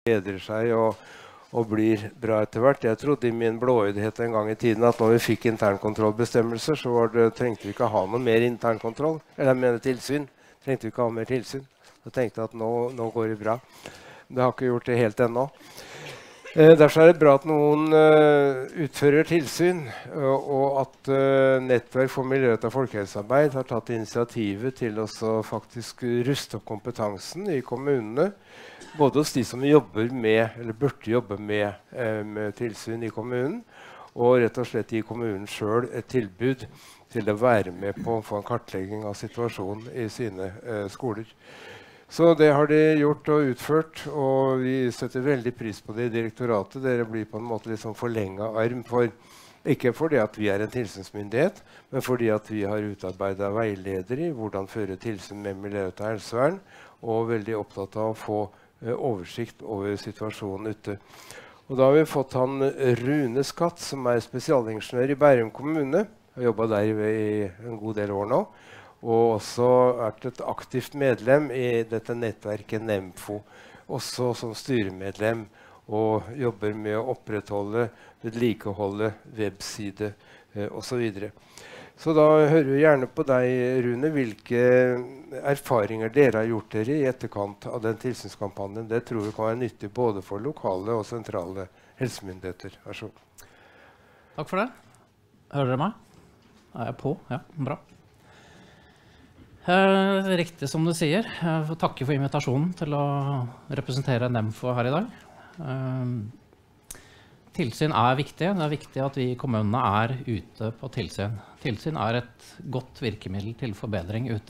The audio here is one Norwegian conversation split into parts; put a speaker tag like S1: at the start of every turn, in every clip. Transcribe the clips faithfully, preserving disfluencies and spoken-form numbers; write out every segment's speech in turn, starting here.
S1: bedrer seg og, og blir bra etter hvert. Jeg trodde i min blåøydhet en gang i tiden at når vi fikk internkontrollbestemmelser, så var det, trengte vi ikke ha noe mer internkontroll, eller jeg mener tilsyn. Trengte vi ikke ha mer tilsyn. Jeg tenkte at nå, nå går det bra. Det har ikke gjort det helt ennå. Eh, derfor er det bra at noen uh, utfører tilsyn, og, og at uh, Nettverk for miljørettet folkehelsearbeid har tatt initiativet til å faktisk ruste opp kompetansen i kommunene, både hos de som jobber med, eller burde jobbe med, uh, med tilsyn i kommunen, og rett og slett gi kommunen selv et tilbud til å være med på å få en kartlegging av situasjonen i sine uh, skoler. Så det har de gjort og utført, og vi setter veldig pris på det i direktoratet. Dere blir på en måte liksom forlenget arm, for, ikke fordi at vi er en tilsynsmyndighet, men fordi at vi har utarbeidet veiledere i hvordan føre tilsyn med miljørettet helsevern, og veldig opptatt av å få uh, oversikt over situasjonen ute. Og da har vi fått han Rune Skatt, som er spesialingeniør i Bærum kommune, har jobbet der i en god del år nå, og også vært et aktivt medlem i dette nettverket NEMFO, også som styremedlem, og jobber med å opprettholde, vedlikeholde, webside eh, og så videre. Så da hører vi gjerne på deg, Rune, hvilke erfaringer dere har gjort dere i etterkant av den tilsynskampanjen. Det tror vi kan være nyttig både for lokale og sentrale helsemyndigheter. Vær så god.
S2: Takk for det. Hører dere meg? Er jeg på? Ja, bra. Eh, riktig som du sier. Jeg får takke for invitasjonen til å representere NEMFO her i dag. Eh, tilsyn er viktig. Det er viktig at vi i kommunene er ute på tilsyn. Tilsyn er et godt virkemiddel til forbedring ute.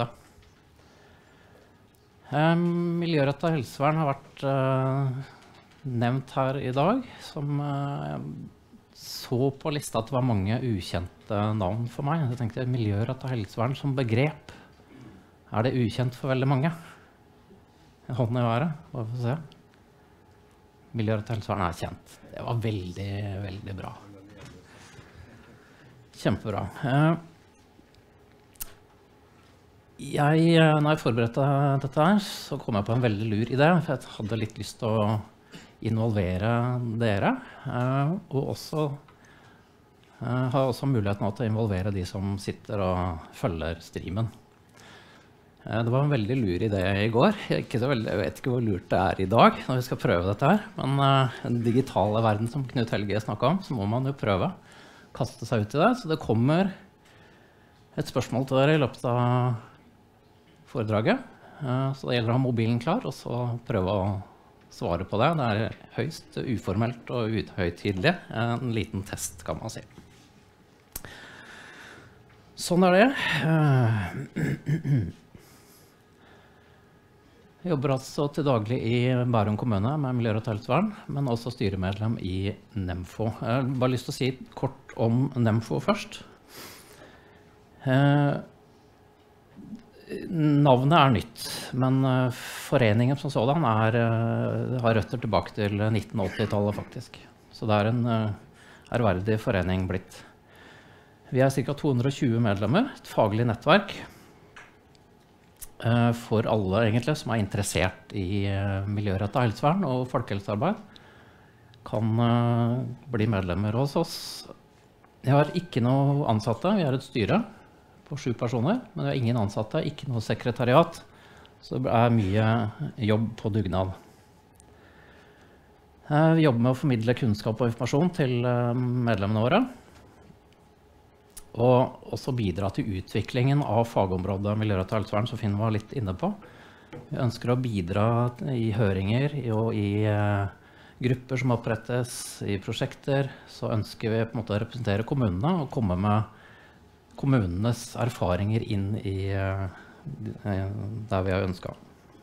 S2: Eh, miljørettet helsevern har vært eh, nevnt her i dag, som eh, så på lista at det var mange ukjente navn for meg. Jeg tenkte miljørettet helsevern som begrep. Er det ukjent for veldig mange? En hånd i været, bare for å se. Miljørettet helsevern er kjent. Det var veldig, veldig bra. Kjempebra. Jeg, når jeg forberedte dette her, så kom jeg på en veldig lur idé, for jeg hadde litt lyst til å involvere dere, og også har også muligheten til å involvere de som sitter og følger streamen. Det var en veldig lur idé i går. Ikke så veldig, jeg vet ikke hvor lurt det er i dag når vi skal prøve dette her. Men uh, den digitale verden som Knut Helge snakket om, så må man jo prøve å kaste seg ut i det. Så det kommer et spørsmål til dere i løpet av foredraget. Uh, så det gjelder å ha mobilen klar, og så prøve å svare på det. Det er høyst uformelt og uhøytidelig. En liten test, kan man si. Sånn er det. Uh, Jeg jobber altså til daglig i Bærum kommune med miljørettet helsevern, men også styremedlem i NEMFO. Jeg har bare lyst til å si kort om NEMFO først. Eh, navnet er nytt, men eh, foreningen som sådan er, eh, har røtter tilbake til nitten åtti-tallet faktisk. Så det er en eh, ærverdig forening blitt. Vi er ca. to hundre og tjue medlemmer, et faglig nettverk for alle egentlig som er interessert i miljørettet helsevern og folkehelsearbeid, kan bli medlemmer hos oss. Jeg har ikke noe ansatte, vi er et styre på sju personer, men vi har ingen ansatte, ikke noe sekretariat, så det er mye jobb på dugnad. Vi jobber med å formidle kunnskap og informasjon til medlemmene våre, og også bidra til utviklingen av fagområdet miljørettet helsevern, som Finn var litt inne på. Vi ønsker å bidra i høringer og i uh, grupper som opprettes, i prosjekter. Så ønsker vi på en måte å representere kommunene og komme med kommunenes erfaringer inn i uh, der vi har ønsket.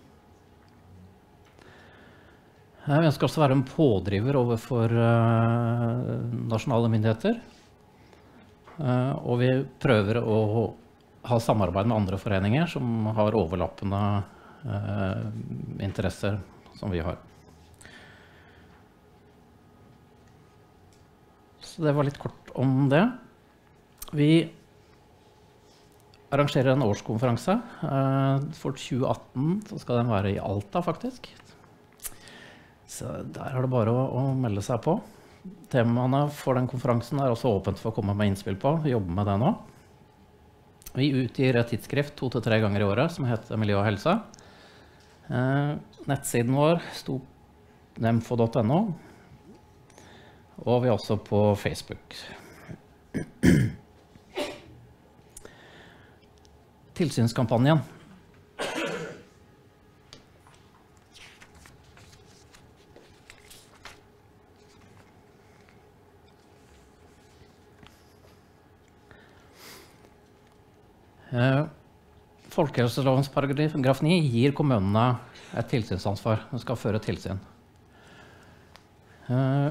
S2: Uh, vi ønsker også å være en pådriver overfor uh, nasjonale myndigheter. Uh, og vi prøver å ha samarbeid med andre foreninger som har overlappende uh, interesser som vi har. Så det var litt kort om det. Vi arrangerer en årskonferanse. Uh, for tjue atten så skal den være i Alta faktisk. Så der er det bare å, å melde seg på. Temaene for den konferansen er også åpent for å komme med innspill på. Vi jobber med det nå. Vi utgir et tidsskrift to til tre ganger i året som heter Miljø og helse. Eh, nettsiden vår sto nemfo punktum no, og vi er også på Facebook. Tilsynskampanjen. Uh, Folkehelselovens paragraf ni gir kommunene et tilsynsansvar. De skal føre tilsyn. Uh,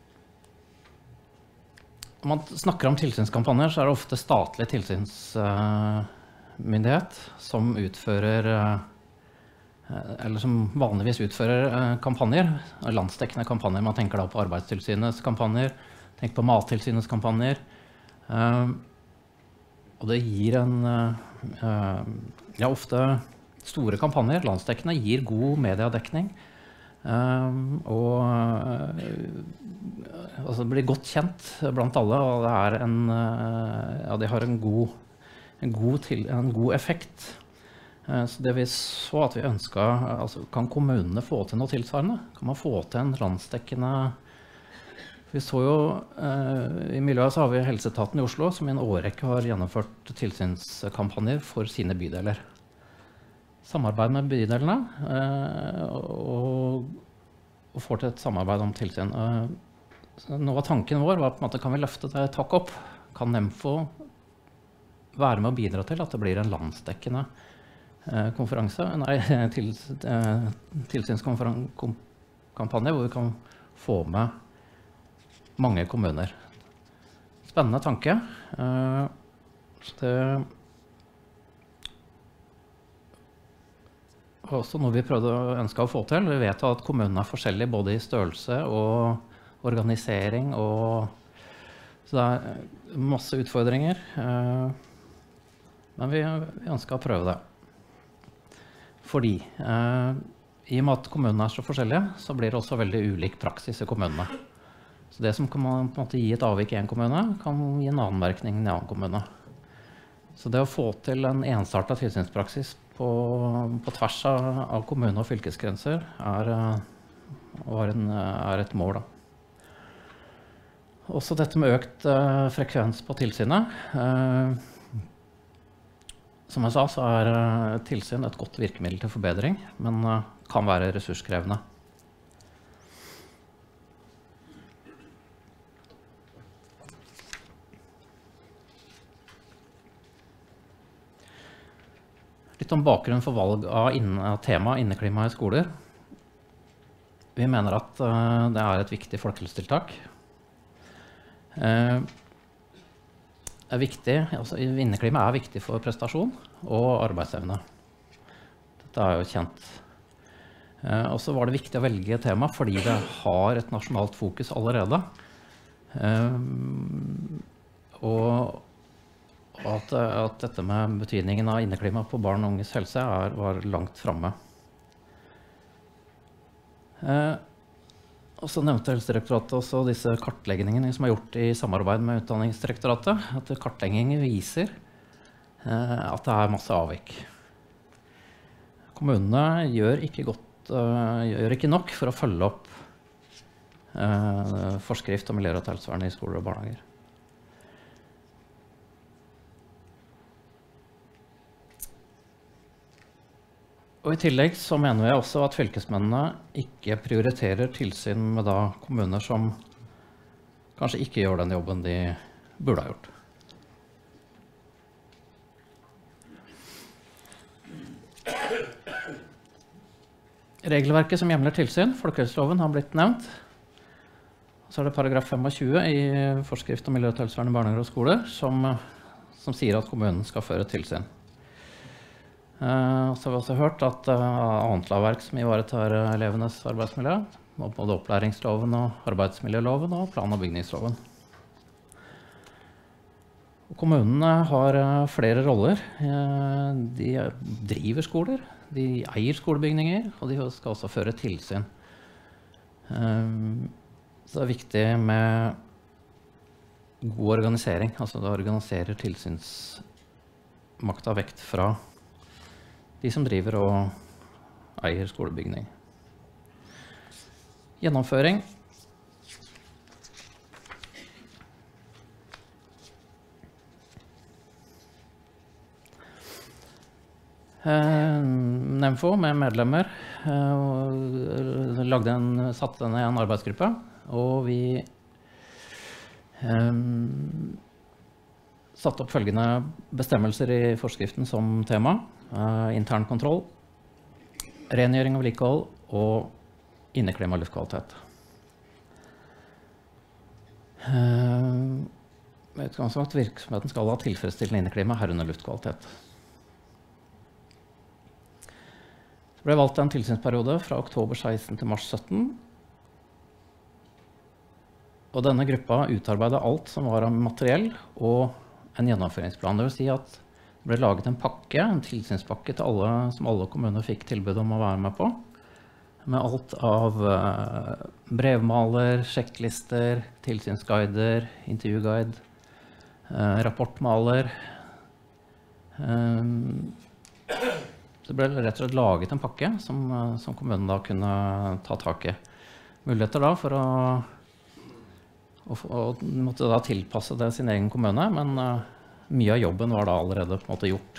S2: når man snakker om tilsynskampanjer, så er det ofte statlig tilsynsmyndighet uh, som utfører uh, eller som vanligvis utfører uh, kampanjer, landsdekkende kampanjer. Man tenker da på Arbeidstilsynets kampanjer, tenker på Mattilsynets kampanjer. Uh, Og det gir en, uh, ja, ofte store kampanjer, landsdekkende, gir god mediedekning. Um, og uh, altså det blir godt kjent blant alle, og det er en, uh, ja, de har en god, en god, til, en god effekt. Uh, så det vi så at vi ønsket, altså, kan kommunene få til noe tilsvarende? Kan man få til en landsdekkende... Vi så jo, eh, I miljøet så har vi Helseetaten i Oslo, som i en årrekke har gjennomført tilsynskampanjer for sine bydeler. Samarbeid med bydelene, eh, og, og får til et samarbeid om tilsyn. Eh, noe av tanken vår var på en måte, kan vi løfte det takk opp? Kan nemfo være med å bidra til at det blir en landsdekkende eh, konferanse, nei, til, eh, tilsynskampanje, hvor vi kan få med mange kommuner. Spennende tanke. Uh, det var også noe vi prøvde å ønske å få til. Vi vet at kommunene er forskjellige både i størrelse og organisering. Og, så det er masse utfordringer. Uh, men vi, vi ønsker å prøve det. Fordi uh, i og med at kommunene er så forskjellige, så blir det også veldig ulik praksis i kommunene. Så det som kan man på en måte gi et avvik i en kommune, kan gi en annen merkning i en annen kommune. Så det å få til en ensartet tilsynspraksis på, på tvers av, av kommune- og fylkesgrenser er, er, en, er et mål. Da. Også dette med økt uh, frekvens på tilsynet. Uh, som jeg sa, så er uh, tilsyn et godt virkemiddel til forbedring, men uh, kan være ressurskrevende. Litt om bakgrunnen for valg av, inne, av tema inneklima i skoler. Vi mener at uh, det er et viktig folkehelsetiltak. Uh, er viktig, altså, inneklima er viktig for prestasjon og arbeidsevne. Dette er jo kjent. Uh, og så var det viktig å velge tema fordi det har et nasjonalt fokus allerede. Uh, og Og at, at dette med betydningen av inneklima på barn og unges helse er, var langt fremme. Eh, og så nevnte Helsedirektoratet også disse kartleggingene som er gjort i samarbeid med Utdanningsdirektoratet. At kartlegginger viser eh, at det er masse avvik. Kommunene gjør ikke, godt, uh, gjør ikke nok for å følge opp uh, forskrift om miljø og helsevern i skoler og barnehager. Og I tillegg så mener vi også at fylkesmennene ikke prioriterer tilsyn med da kommuner som kanskje ikke gjør den jobben de burde ha gjort. Regelverket som hjemler tilsyn, folkehelseloven, har blitt nevnt. Så er det paragraf tjuefem i forskrift om miljø og helsevern i barnehager og skoler som, som sier at kommunen skal føre tilsyn. Uh, så har vi også hørt at uh, annet lovverk som ivaretar uh, elevenes arbeidsmiljø, både opplæringsloven og arbeidsmiljøloven og plan- og bygningsloven. Og kommunene har uh, flere roller. Uh, de driver skoler, de eier skolebygninger, og de skal også føre tilsyn. Um, så det er viktig med god organisering, altså det organiserer tilsynsmakta vekt fra de som driver og eier skolebygning. Gjennomføring. Eh, Nemfo med medlemmer eh, lagde en, satte ned en arbeidsgruppe, og vi eh, satte opp følgende bestemmelser i forskriften som tema: eh, intern kontroll, rengjøring og vedlikehold og inneklima luftkvalitet. Uh, Utgangspunkt: virksomheten skal ha tilfredsstillende inneklima, herunder luftkvalitet. Det ble valgt en tilsynsperiode fra oktober seksten til mars sytten. Og denne gruppa utarbeidet alt som var av materiell og en gjennomføringsplan. Det vil si at det ble laget en pakke, en tilsynspakke til alle, som alle kommuner fikk tilbud om å være med på. Med alt av uh, brevmaler, sjekklister, tilsynsguider, intervjuguide, uh, rapportmaler. Um, det ble rett og slett laget en pakke som, uh, som kommunen da kunne ta tak i. Muligheter da for å, å, å måtte da tilpasse det sin egen kommune, men uh, mye av jobben var da allerede på en måte gjort.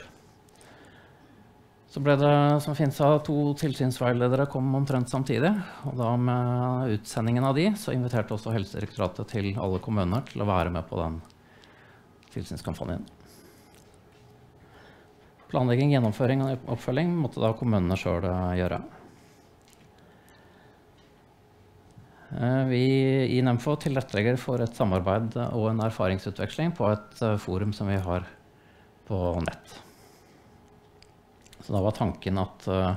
S2: Så ble det, som finnes av, to tilsynsveiledere kom omtrent samtidig, og da med utsendingen av de, så inviterte også Helsedirektoratet til alle kommuner til å være med på den tilsynskampanjen. Planlegging, gjennomføring og oppfølging måtte da kommunene selv gjøre. Vi i Nemfo tilrettelegger for et samarbeid og en erfaringsutveksling på et forum som vi har på nett. Så da var tanken at, uh,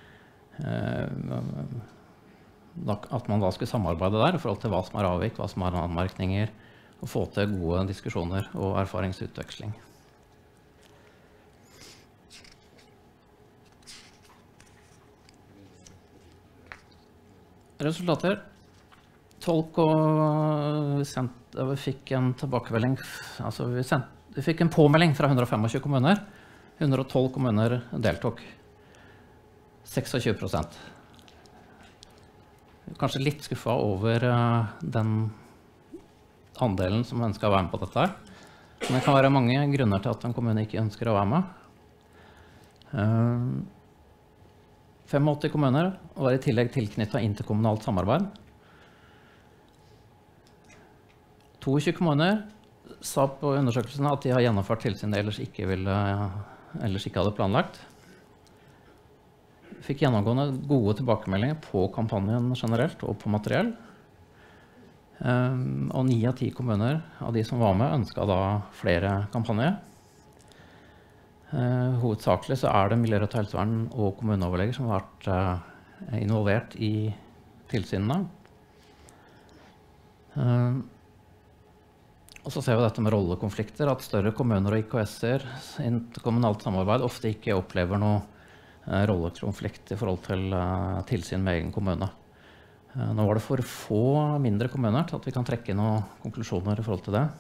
S2: at man da skulle samarbeide der i forhold til hva som er avvik, hva som er anmerkninger, og få til gode diskusjoner og erfaringsutveksling. Resultater. Tolk og vi, sendte, vi fikk en tilbakemelding, altså vi, sendte, vi fikk en påmelding fra hundre og tjuefem kommuner. hundre og tolv kommuner deltok. tjueseks prosent. Kanskje litt skuffa over uh, den andelen som ønsker å være med på dette her. Men det kan være mange grunner til at en kommune ikke ønsker å være med. Uh, åttifem kommuner var i tillegg tilknyttet interkommunalt samarbeid. tjueto kommuner sa på undersøkelsene at de har gjennomført tilsyn de ellers ikke, ville, ellers ikke hadde planlagt. Fikk gjennomgående gode tilbakemeldinger på kampanjen generelt og på materiell. Um, og ni av ti kommuner av de som var med ønsket da flere kampanjer. Uh, hovedsakelig så er det Miljø- og helsevern og kommuneoverleger som har vært uh, involvert i tilsynene. Uh, Og så ser vi dette med rollekonflikter, at større kommuner og I K S-er, interkommunalt samarbeid, ofte ikke opplever noe eh, rollekonflikt i forhold til eh, tilsyn med egen kommune. Eh, nå var det for få mindre kommuner til at vi kan trekke noen konklusjoner i forhold til det.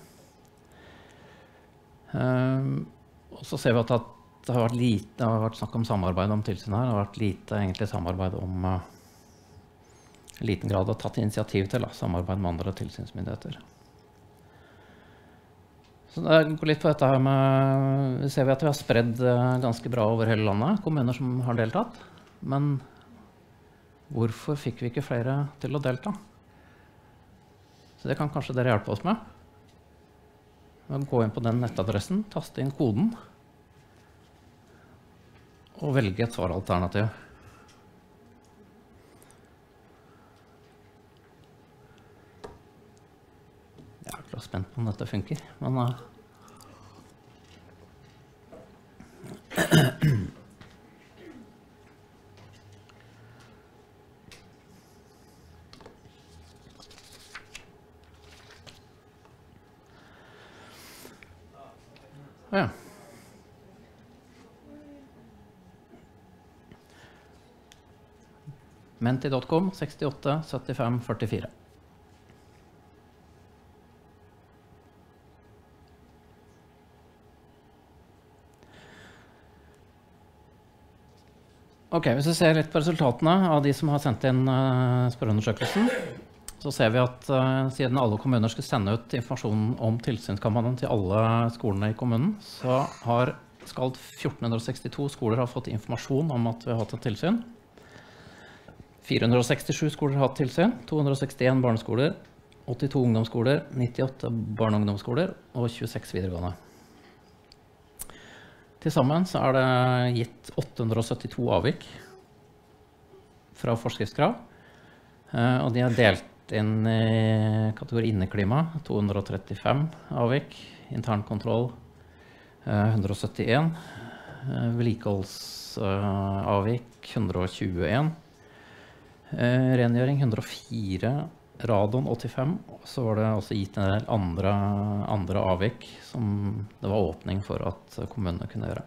S2: Eh, og så ser vi at det har vært, lite, det har vært snakk om samarbeid om tilsyn her, det har vært lite egentlig samarbeid om eh, liten grad av tatt initiativ til da, samarbeid med andre tilsynsmyndigheter. Så det går litt på dette her med, vi ser vi at vi har spredd ganske bra over hele landet, kommuner som har deltatt. Men hvorfor fikk vi ikke flere til å delta? Så det kan kanskje dere hjelpe oss med. Gå inn på den nettadressen, taste inn koden, og velge et svaralternativ. Jeg er ikke spent på om dette funker, men uh... ja. menti punktum com sekstiåtte syttifem førtifire. Ok, hvis vi ser litt på resultatene av de som har sendt inn uh, spørreundersøkelsen, så ser vi at uh, siden alle kommuner skulle sende ut informasjon om tilsynskampanjen til alle skolene i kommunen, så har skal fjorten sekstito skoler ha fått informasjon om at vi har hatt et tilsyn. fire hundre sekstisju skoler har hatt tilsyn, to hundre sekstien barneskoler, åttito ungdomsskoler, nittiåtte barne- og ungdomsskoler og tjueseks videregående. Til sammen så er det gitt åtte hundre syttito avvik fra forskriftskrav, og de er delt inn i kategori inneklima, to hundre trettifem avvik, internkontroll hundre syttien, vedlikeholdsavvik hundre tjueen, rengjøring hundre fire, radon åttifem, og så var det også gitt en del andre, andre avvik som det var åpning for at kommunene kunne gjøre.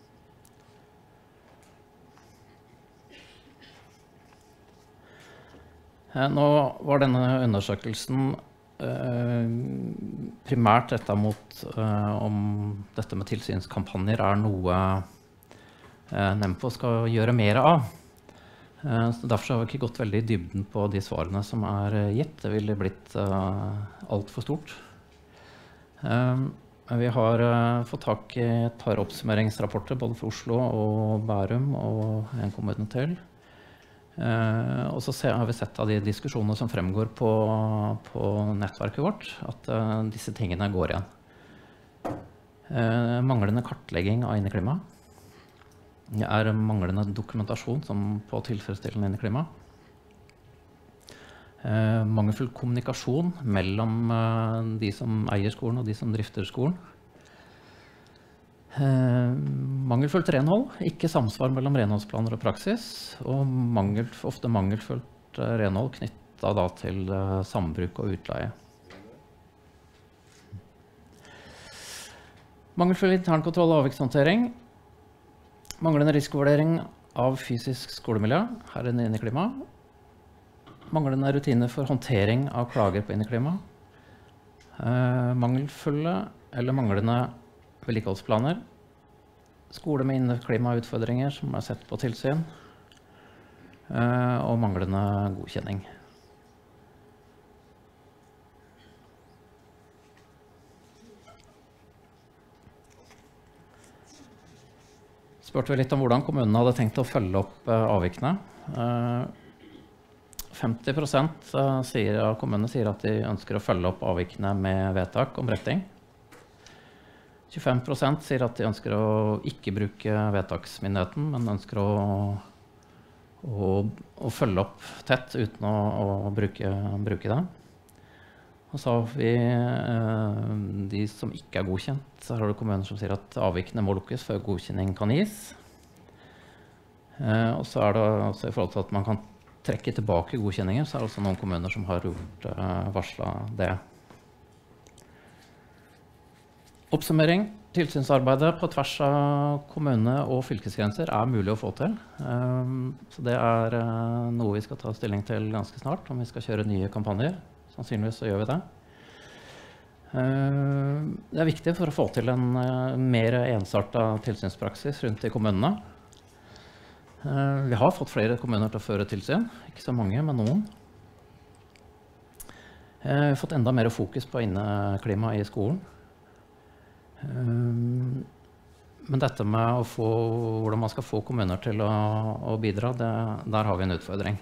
S2: Nå var denne undersøkelsen eh, primært rettet mot eh, om dette med tilsynskampanjer er noe eh, Nemfo skal gjøre mer av. Uh, så derfor har vi ikke gått veldig i dybden på de svarene som er uh, gitt. Det ville blitt uh, alt for stort. Um, vi har uh, fått tak i et par oppsummeringsrapporter både for Oslo og Bærum og en kommune til. Uh, og så se, har vi sett av de diskusjonene som fremgår på, på nettverket vårt, at uh, disse tingene går igjen. Uh, manglende kartlegging av inneklima. Det er manglende dokumentasjon som på tilfredsstillende inneklima. Eh, mangelfull kommunikasjon mellom eh, de som eier skolen og de som drifter skolen. Eh, mangelfullt renhold, ikke samsvar mellom renholdsplaner og praksis, og mangel, ofte mangelfullt eh, renhold knyttet da til eh, sambruk og utleie. Mangelfull internkontroll og avvikshåndtering. Manglende risikovurdering av fysisk skolemiljø, her er det inneklima. Manglende rutiner for håndtering av klager på inneklima. Eh, mangelfulle eller manglende vedlikeholdsplaner. Skole med inneklimautfordringer som er sett på tilsyn. Eh, og manglende godkjenning. Spurte vi litt om hvordan kommunene hadde tenkt å følge opp uh, avvikene. Uh, femti prosent uh, sier, av kommunene sier at de ønsker å følge opp avvikene med vedtak om bretting. tjuefem prosent sier at de ønsker å ikke bruke vedtaksmyndigheten, men ønsker å, å, å følge opp tett uten å, å bruke, bruke det. Og så har vi uh, de som ikke er godkjent. Så har du kommuner som sier at avvikene må lukkes før godkjenning kan gis. Uh, og så er det også i forhold til at man kan trekke tilbake godkjenninger, så er det også noen kommuner som har gjort uh, varslet det. Oppsummering. Tilsynsarbeidet på tvers av kommune- og fylkesgrenser er mulig å få til. Uh, så det er uh, noe vi skal ta stilling til ganske snart, om vi skal kjøre nye kampanjer. Sannsynligvis så gjør vi det. Det er viktig for å få til en mer ensartet tilsynspraksis rundt i kommunene. Vi har fått flere kommuner til å føre tilsyn, ikke så mange, men noen. Vi har fått enda mer fokus på inneklima i skolen. Men dette med å få, hvordan man skal få kommuner til å, å bidra, det, der har vi en utfordring.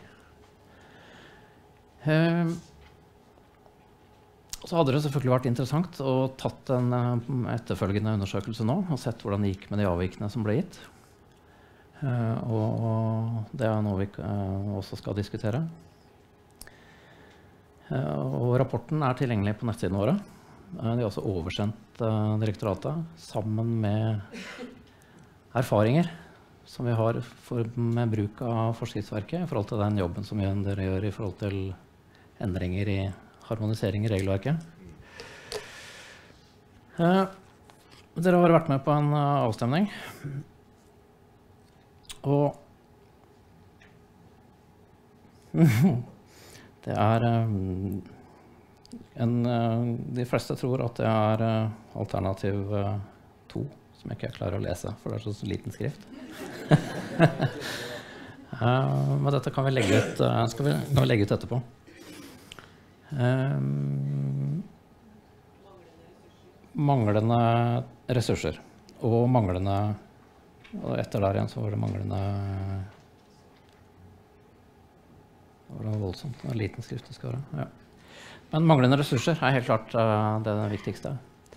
S2: Så hadde det selvfølgelig vært interessant å tatt en etterfølgende undersøkelse nå og sett hvordan det gikk med de avvikene som ble gitt. Og det er noe vi også skal diskutere. Og rapporten er tilgjengelig på nettsidene våre. De har også oversendt direktoratet sammen med erfaringer som vi har for, med bruk av forskriftsverket i forhold til den jobben som dere gjør i forhold til endringer i harmonisering i regelverket. Eh, dere har vært med på en uh, avstemning. Og Det er um, en, uh, de fleste tror at det er uh, alternativ uh, to, som jeg ikke klarer å lese, for det er så, så liten skrift. uh, men dette kan vi legge ut, uh, skal vi, kan vi legge ut etterpå. Um, manglende ressurser og manglende, og etter der igjen så var det manglende. Det var voldsomt, det var liten skrift det skal være. Ja. Men manglende ressurser er helt klart uh, det, det viktigste.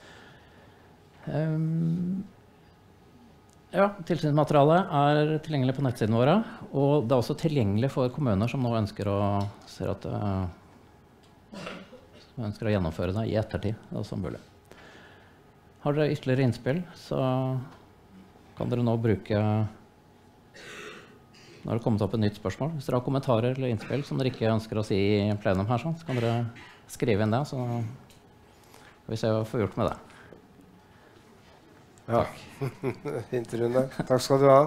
S2: Um, ja, tilsynsmaterialet er tilgjengelig på nettsiden våre, og det er også tilgjengelig for kommuner som nå ønsker å, ser at, uh, som ønsker å gjennomføre det i ettertid. Det er også mulig. Har dere ytterligere innspill, så kan dere nå bruke. Nå har det kommet opp et nytt spørsmål. Hvis dere har kommentarer eller innspill som dere ikke ønsker å si i plenum her, så kan dere skrive inn det, så skal vi se hva vi får gjort med det.
S1: Ja, fint, Rune. Takk skal du ha.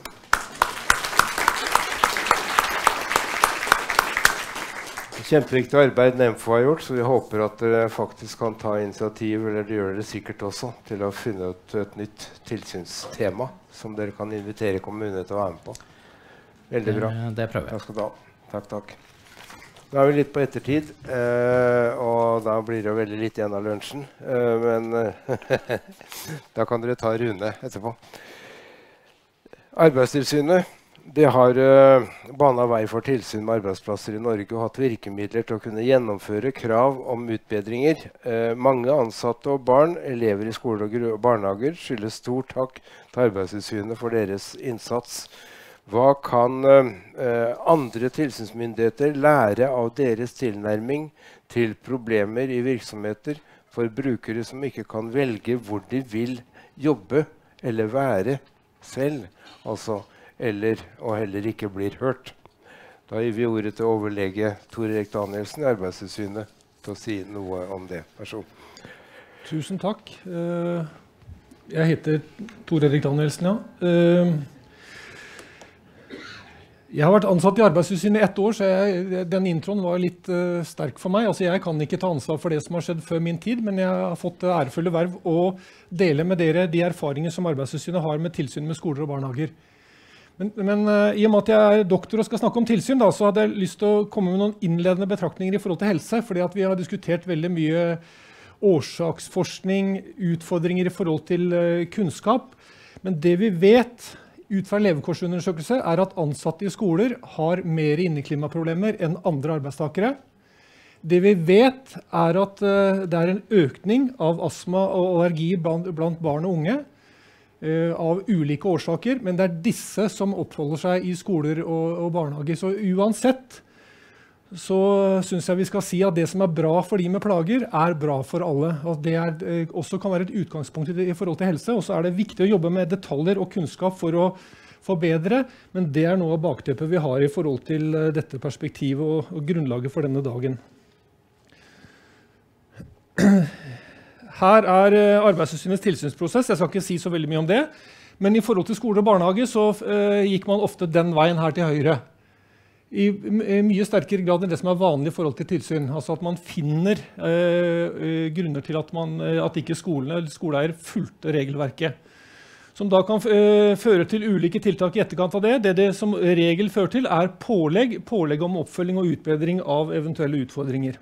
S1: Kjempeviktig arbeid Nemfo har gjort, så vi håper at dere faktisk kan ta initiativ, eller dere gjør det sikkert også, til å finne ut et nytt tilsynstema som dere kan invitere kommunene til å være med på. Veldig bra.
S2: Det, det prøver jeg.
S1: Takk skal du ha. Takk, takk. Nå er vi litt på ettertid, eh, og da blir det jo veldig litt igjen av lunsjen. Eh, men eh, da kan dere ta Rune etterpå. Arbeidstilsynet det har eh, banet vei for tilsyn med arbeidsplasser i Norge og hatt virkemidler til å kunne gjennomføre krav om utbedringer. Eh, mange ansatte og barn, elever i skoler og barnehager, skylder stor takk til Arbeidstilsynet for deres innsats. Hva kan eh, andre tilsynsmyndigheter lære av deres tilnærming til problemer i virksomheter for brukere som ikke kan velge hvor de vil jobbe eller være selv, altså, eller, og heller ikke blir hørt? Da gir vi ordet til overlege Tor Erik Danielsen i Arbeidstilsynet til å si noe om det. Vær så god.
S3: Tusen takk. Uh, jeg heter Tor Erik Danielsen, ja. Uh, Jeg har vært ansatt i Arbeidstilsynet i ett år, så jeg, den introen var litt uh, sterk for meg. Altså, jeg kan ikke ta ansvar for det som har skjedd før min tid, men jeg har fått uh, ærefulle verv å dele med dere de erfaringer som Arbeidstilsynet har med tilsyn med skoler og barnehager. Men, men uh, i og med at jeg er doktor og skal snakke om tilsyn, da, så hadde jeg lyst til å komme med noen innledende betraktninger i forhold til helse, fordi at vi har diskutert veldig mye årsaksforskning, utfordringer i forhold til uh, kunnskap. Men det vi vet ut fra levekårsundersøkelser er at ansatte i skoler har mer inneklimaproblemer enn andre arbeidstakere. Det vi vet er at uh, det er en økning av astma og allergi blant, blant barn og unge uh, av ulike årsaker, men det er disse som oppholder seg i skoler og, og barnehager. Så uansett så synes jeg vi skal si at det som er bra for de med plager, er bra for alle. Og det er, uh, også kan være et utgangspunkt i, det, i forhold til helse, og så er det viktig å jobbe med detaljer og kunnskap for å forbedre, men det er noe av bakteppet vi har i forhold til uh, dette perspektivet og, og grunnlaget for denne dagen. Her er uh, Arbeidstilsynets tilsynsprosess. Jeg skal ikke si så veldig mye om det, men i forhold til skole og barnehage så uh, gikk man ofte den veien her til høyre. I mye sterkere grad enn det som er vanlig i forhold til tilsyn. Altså at man finner uh, grunner til at, man, at ikke skolene eller skoleeier fulgte regelverket. Som da kan uh, føre til ulike tiltak i etterkant av det. Det det som regel fører til er pålegg, pålegg om oppfølging og utbedring av eventuelle utfordringer.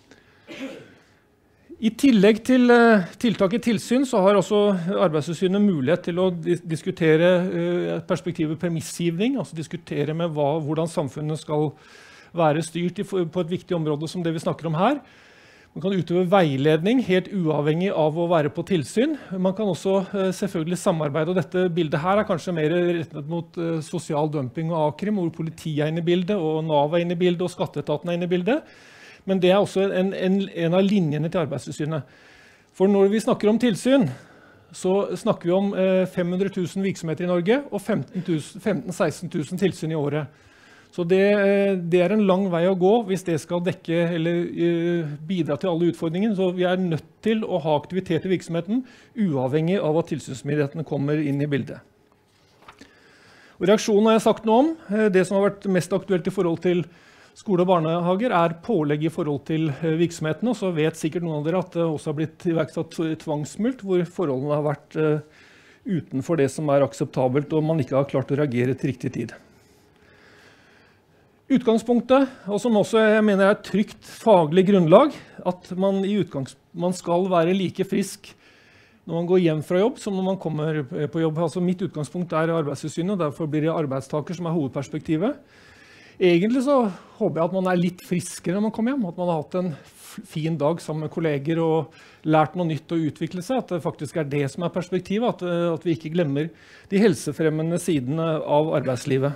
S3: I tillegg til uh, tiltak i tilsyn så har også Arbeidstilsynet mulighet til å dis diskutere uh, perspektivet premissgivning, altså diskutere med hva, hvordan samfunnet skal være styrt i, på et viktig område som det vi snakker om her. Man kan utøve veiledning helt uavhengig av å være på tilsyn. Man kan også uh, selvfølgelig samarbeide, og dette bildet her er kanskje mer rettet mot uh, sosial dumping og A-krim, hvor politiet er inne i bildet, og Nav er inne i bildet, og skatteetaten er inne i bildet. Men det er også en, en, en av linjene til Arbeidstilsynet. For når vi snakker om tilsyn, så snakker vi om eh, fem hundre tusen virksomheter i Norge og femten til seksten tusen tilsyn i året. Så det, det er en lang vei å gå hvis det skal dekke eller uh, bidra til alle utfordringene. Så vi er nødt til å ha aktivitet i virksomheten, uavhengig av at tilsynsmyndighetene kommer inn i bildet. Og reaksjonen har jeg sagt noe om. Det som har vært mest aktuelt i forhold til skole og barnehager er pålegg i forhold til virksomheten, og så vet sikkert noen av dere at det også har blitt iverksatt tvangsmulkt, hvor forholdene har vært utenfor det som er akseptabelt, og man ikke har klart å reagere til riktig tid. Utgangspunktet, og som også jeg mener er et trygt faglig grunnlag, at man, i utgangs, man skal være like frisk når man går hjem fra jobb som når man kommer på jobb. Altså mitt utgangspunkt er Arbeidstilsynet, og derfor blir det arbeidstaker som er hovedperspektivet. Egentlig så håper jeg at man er litt friskere når man kommer hjem, at man har hatt en fin dag sammen med kolleger og lært noe nytt og utvikle seg, at det faktisk er det som er perspektivet, at, at vi ikke glemmer de helsefremmende sidene av arbeidslivet.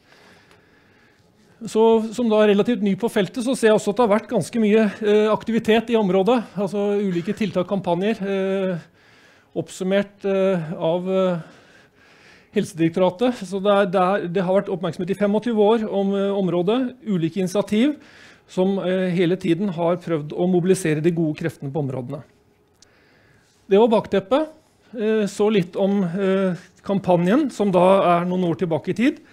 S3: Så, som da er relativt ny på feltet, så ser jeg også at det har vært ganske mye eh, aktivitet i området, altså ulike tiltak, kampanjer, eh, oppsummert eh, av eh, Helsedirektoratet. Så det, er, det, er, det har vært oppmerksomhet i femogtyve år om eh, området, ulike initiativ som eh, hele tiden har prøvd å mobilisere de gode kreftene på områdene. Det var bakteppet. Eh, så litt om eh, kampanjen, som da er noen år tilbake i tid.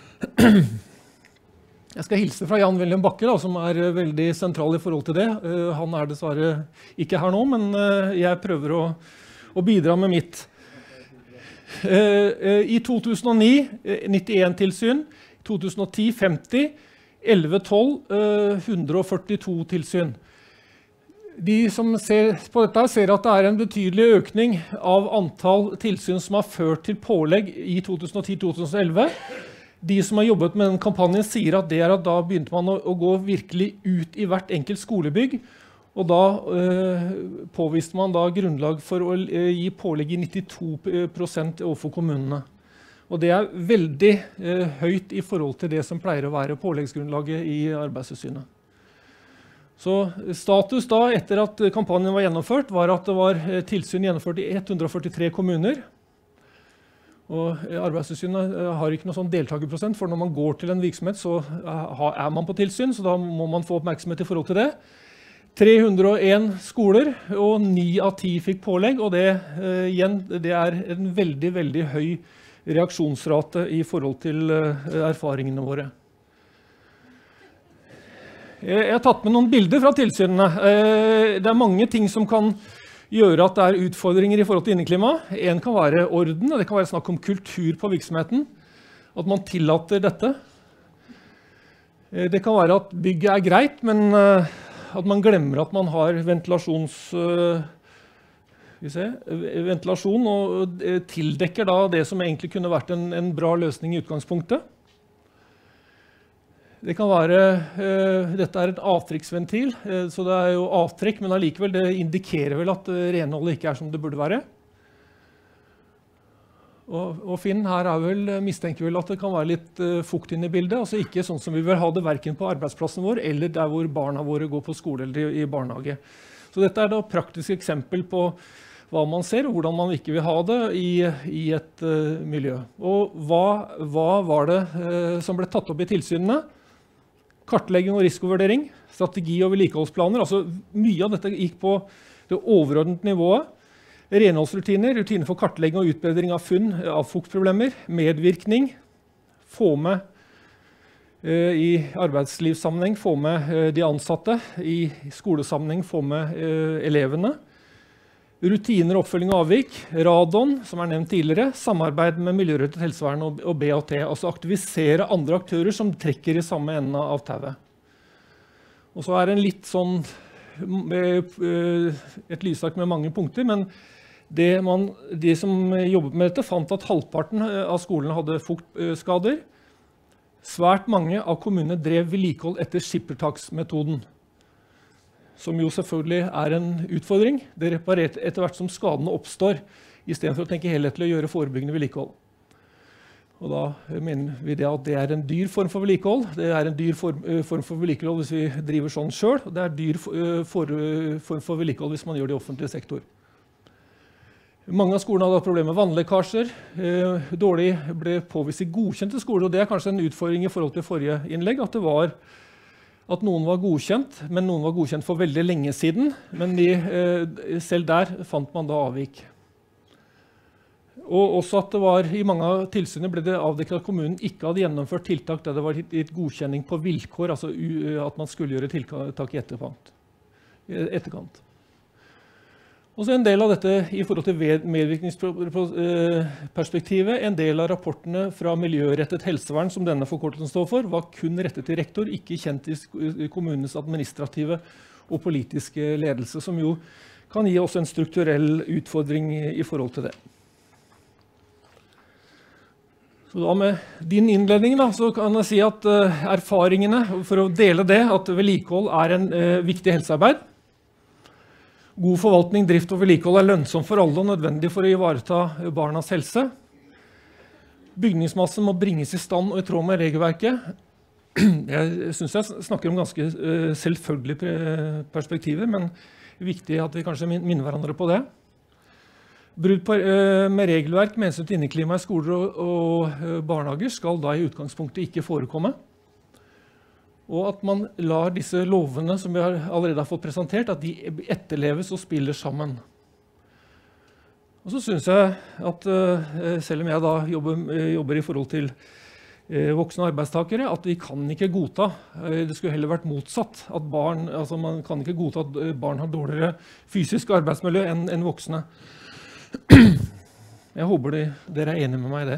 S3: Jeg skal hilse fra Jan Wilhelm Bakke, da, som er veldig sentral i forhold til det. Uh, han er dessverre ikke her nå, men uh, jeg prøver å, å bidra med mitt. Uh, uh, I to tusen og ni, nittien tilsyn, to tusen og ti, femti, elleve tolv, uh, hundre og førtito tilsyn. De som ser på dette ser at det er en betydelig økning av antall tilsyn som har ført til pålegg i to tusen og ti til to tusen og elleve. De som har jobbet med den kampanjen sier at det er at da begynte man å, å gå virkelig ut i hvert enkelt skolebygg, og da eh, påviste man da grunnlag for å eh, gi pålegg i nittito prosent overfor kommunene. Og det er veldig eh, høyt i forhold til det som pleier å være påleggsgrunnlaget i Arbeidstilsynet. Så status da, etter at kampanjen var gjennomført, var at det var tilsyn gjennomført i ett hundre og førtitre kommuner. Og Arbeidstilsynet har ikke noe sånn deltakerprosent, for når man går til en virksomhet, så er man på tilsyn, så da må man få oppmerksomhet i forhold til det. tre hundre og en skoler, og ni av ti fikk pålegg, og det, uh, igjen, det er en veldig, veldig høy reaksjonsrate i forhold til uh, erfaringene våre. Jeg har tatt med noen bilder fra tilsynene. Uh, det er mange ting som kan gjøre at det er utfordringer i forhold til inneklima. En kan være orden, og det kan være snakk om kultur på virksomheten. At man tillater dette. Det kan være at bygget er greit, men at man glemmer at man har ventilasjons, se, ventilasjon og tildekker da det som egentlig kunne vært en, en bra løsning i utgangspunktet. Det kan være, uh, dette er et avtrykksventil, uh, så det er jo avtrekk, men allikevel det indikerer vel at uh, renholdet ikke er som det burde være. Og, og Finn her er vel, mistenker vel at det kan være litt uh, fukt inn i bildet, altså ikke sånn som vi vil ha det hverken på arbeidsplassen vår, eller der hvor barna våre går på skole eller i, i barnehage. Så dette er da et praktisk eksempel på hva man ser, og hvordan man ikke vil ha det i, i et uh, miljø. Og hva, hva var det uh, som ble tatt opp i tilsynene? Kartlegging og risikovurdering, strategi og vedlikeholdsplaner. Altså, mye av dette gikk på det overordnede nivået. Renholdsrutiner, rutiner for kartlegging og utbedring av funn av fuktproblemer, medvirkning, få med eh, i arbeidslivssammenheng, få med eh, de ansatte, i skolesammenheng, få med eh, elevene. Rutiner, oppfølging og avvik, radon, som er nevnt tidligere, samarbeid med miljørettet helsevern og, og B A T, altså aktivisere andre aktører som trekker i samme enden av tauet. Og så er det en litt sånn, et lysark med mange punkter, men det man, de som jobbet med dette fant at halvparten av skolene hadde fuktskader. Svært mange av kommunene drev vedlikehold etter skippertaksmetoden, som jo selvfølgelig er en utfordring. Det reparerer etter hvert som skadene oppstår, i stedet for å tenke helhetlig å gjøre forebyggende vedlikehold. Og da mener vi det at det er en dyr form for vedlikehold. Det er en dyr form, form for vedlikehold hvis vi driver sånn selv, og det er dyr for, form for vedlikehold hvis man gjør det i offentlig sektor. Mange av skolene hadde problemer med vannlekkasjer. Dårlig ble påvist i godkjente skoler, og det er kanskje en utfordring i forhold til forrige innlegg, at det var at noen var godkjent, men noen var godkjent for veldig lenge siden, men de, selv der fant man da avvik. Og også at det var, i mange av tilsynene ble det avdekket at kommunen ikke hadde gjennomført tiltak der det var gitt godkjenning på vilkår, altså at man skulle gjøre tiltak i etterkant. etterkant. Og så en del av dette i forhold til medvirkningsperspektivet, en del av rapportene fra miljørettet helsevern, som denne forkortelsen står for, var kun rettet til rektor, ikke kjent i kommunens administrative og politiske ledelse, som jo kan gi oss en strukturell utfordring i forhold til det. Så da med din innledning da, så kan jeg si at uh, erfaringene, for å dele det, at vedlikehold er en uh, viktig helsearbeid. God forvaltning, drift og vedlikehold er lønnsomt for alle og nødvendig for å ivareta barnas helse. Bygningsmassen må bringes i stand og i tråd med regelverket. Jeg synes jeg snakker om ganske uh, selvfølgelige perspektiver, men det er viktig at vi kanskje minner hverandre på det. Brudd på, uh, med regelverk med hensyn til inneklima i skoler og, og uh, barnehager skal da i utgangspunktet ikke forekomme. Og at man lar disse lovene som vi har allerede har fått presentert, at de etterleves og spiller sammen. Og så synes jeg at uh, selv om jeg da jobber, jobber i forhold til uh, voksne arbeidstakere, at vi kan ikke godta, uh, det skulle heller vært motsatt, at barn, altså man kan ikke godta at barn har dårligere fysisk arbeidsmiljø enn, enn voksne. Jeg håper de, dere er enige med meg i det.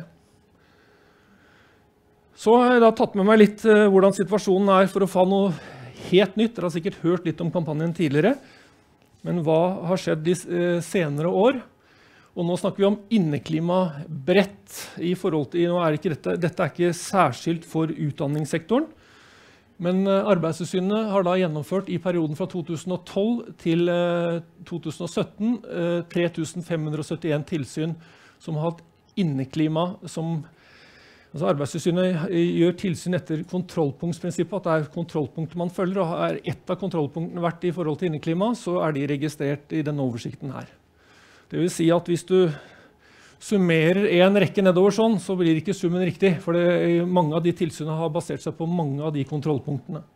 S3: Så har jeg da tatt med meg litt uh, hvordan situasjonen er for å få noe helt nytt. Dere har sikkert hørt litt om kampanjen tidligere, men hva har skjedd de uh, senere år? Og nå snakker vi om inneklima bredt i forhold til, nå er ikke dette, dette er ikke særskilt for utdanningssektoren, men uh, Arbeidstilsynet har da gjennomført i perioden fra to tusen og tolv til uh, to tusen og sytten uh, tre tusen fem hundre og syttien tilsyn som har hatt inneklima som altså Arbeidstilsynet gjør tilsyn etter kontrollpunktsprinsippet, at det er kontrollpunkter man følger, og er ett av kontrollpunktene vært i forhold til inneklima, så er de registrert i denne oversikten her. Det vil si at hvis du summerer en rekke nedover sånn, så blir ikke summen riktig, for det, mange av de tilsynene har basert seg på mange av de kontrollpunktene.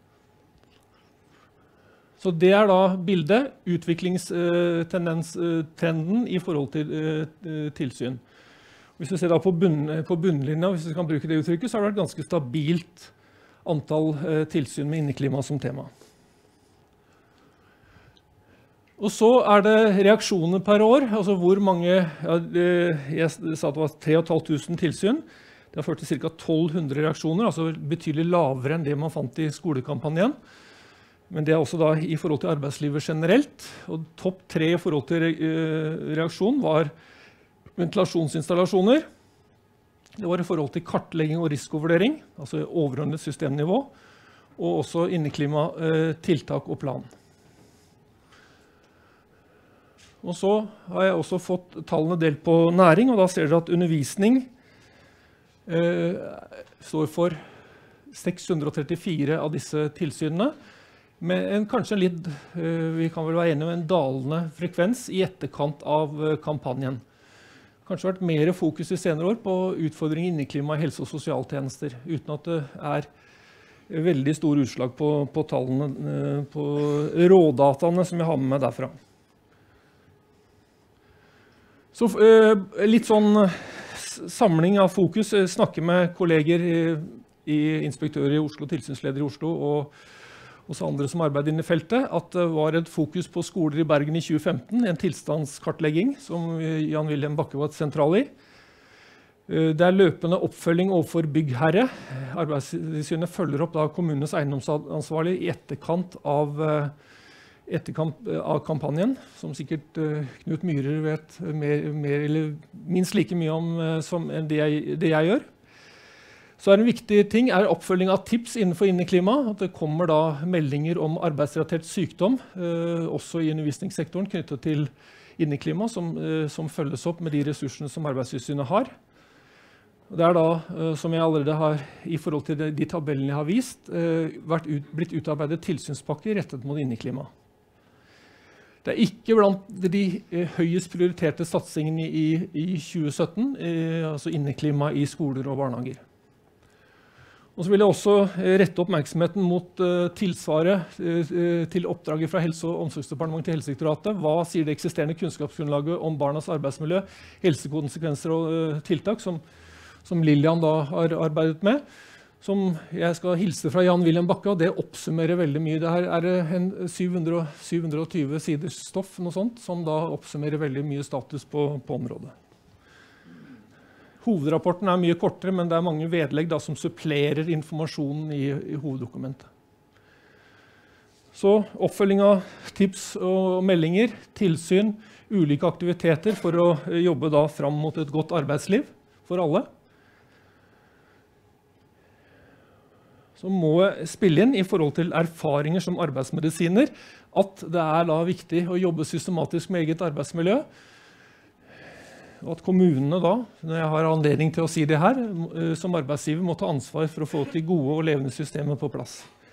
S3: Så det er da bildet, utviklingstrenden i forhold til tilsyn. Hvis vi ser da på, bunn, på bunnlinja, hvis vi kan bruke det uttrykket, så har det vært ganske stabilt antall eh, tilsyn med inneklima som tema. Og så er det reaksjoner per år, altså hvor mange, ja, jeg sa at det var tre tusen fem hundre tilsyn. Det har ført til ca. tolv hundre reaksjoner, altså betydelig lavere enn det man fant i skolekampanjen. Men det er også da i forhold til arbeidslivet generelt. Og topp tre i forhold til reaksjon var ventilasjonsinstallasjoner. Det var i forhold til kartlegging og risikovurdering, altså overordnet systemnivå, og også inneklima, tiltak og plan. Og så har jeg også fått tallene delt på næring, og da ser dere at undervisning eh, står for seks hundre og trettifire av disse tilsynene, med en, kanskje en litt, eh, vi kan vel være enige om en dalende frekvens i etterkant av eh, kampanjen. Kanskje vært mer fokus i senere år på utfordringer inneklima i helse- og sosialtjenester, uten at det er veldig stor utslag på, på tallene, på rådataene som jeg har med meg derfra. Så litt sånn samling av fokus, snakke med kolleger i, i inspektører i Oslo, tilsynsleder i Oslo, og også andre som arbeider inne i feltet, at det var et fokus på skoler i Bergen i tjue femten, en tilstandskartlegging som Jan Wilhelm Bakke var sentral i. Det er løpende oppfølging overfor byggherre. Arbeidstilsynet følger opp da kommunens eiendomsansvarlig i etterkant av, etterkant av kampanjen, som sikkert Knut Myhrer vet mer, mer eller minst like mye om som det jeg, det jeg gjør. Så er en viktig ting er oppfølging av tips innenfor inneklima. At det kommer da meldinger om arbeidsrelatert sykdom, eh, også i undervisningssektoren knyttet til inneklima, som, eh, som følges opp med de ressursene som Arbeidstilsynet har. Det er da, eh, som jeg allerede har, i forhold til de, de tabellene jeg har vist, eh, vært ut, blitt utarbeidet tilsynspakker rettet mot inneklima. Det er ikke blant de eh, høyest prioriterte satsingene i, i tjue sytten, eh, altså inneklima i skoler og barnehager. Og så vil jeg også rette oppmerksomheten mot uh, tilsvaret uh, til oppdraget fra Helse- og omsorgsdepartementet til Helsedirektoratet. Hva sier det eksisterende kunnskapsgrunnlaget om barnas arbeidsmiljø, helsekonsekvenser og uh, tiltak, som, som Lillian da har arbeidet med? Som jeg skal hilse fra Jan Wilhelm Bakke, og det oppsummerer veldig mye. Det her er en syv hundre og tjue siders stoff, noe sånt, som da oppsummerer veldig mye status på, på området. Hovedrapporten er mye kortere, men det er mange vedlegg da, som supplerer informasjonen i, i hoveddokumentet. Så oppfølging av tips og meldinger, tilsyn, ulike aktiviteter for å jobbe da fram mot et godt arbeidsliv for alle. Så må jeg spille inn i forhold til erfaringer som arbeidsmedisiner, at det er da viktig å jobbe systematisk med eget arbeidsmiljø, og at kommunene da, når jeg har anledning til å si det her, som arbeidsgiver må ta ansvar for å få til gode og levende systemer på plass.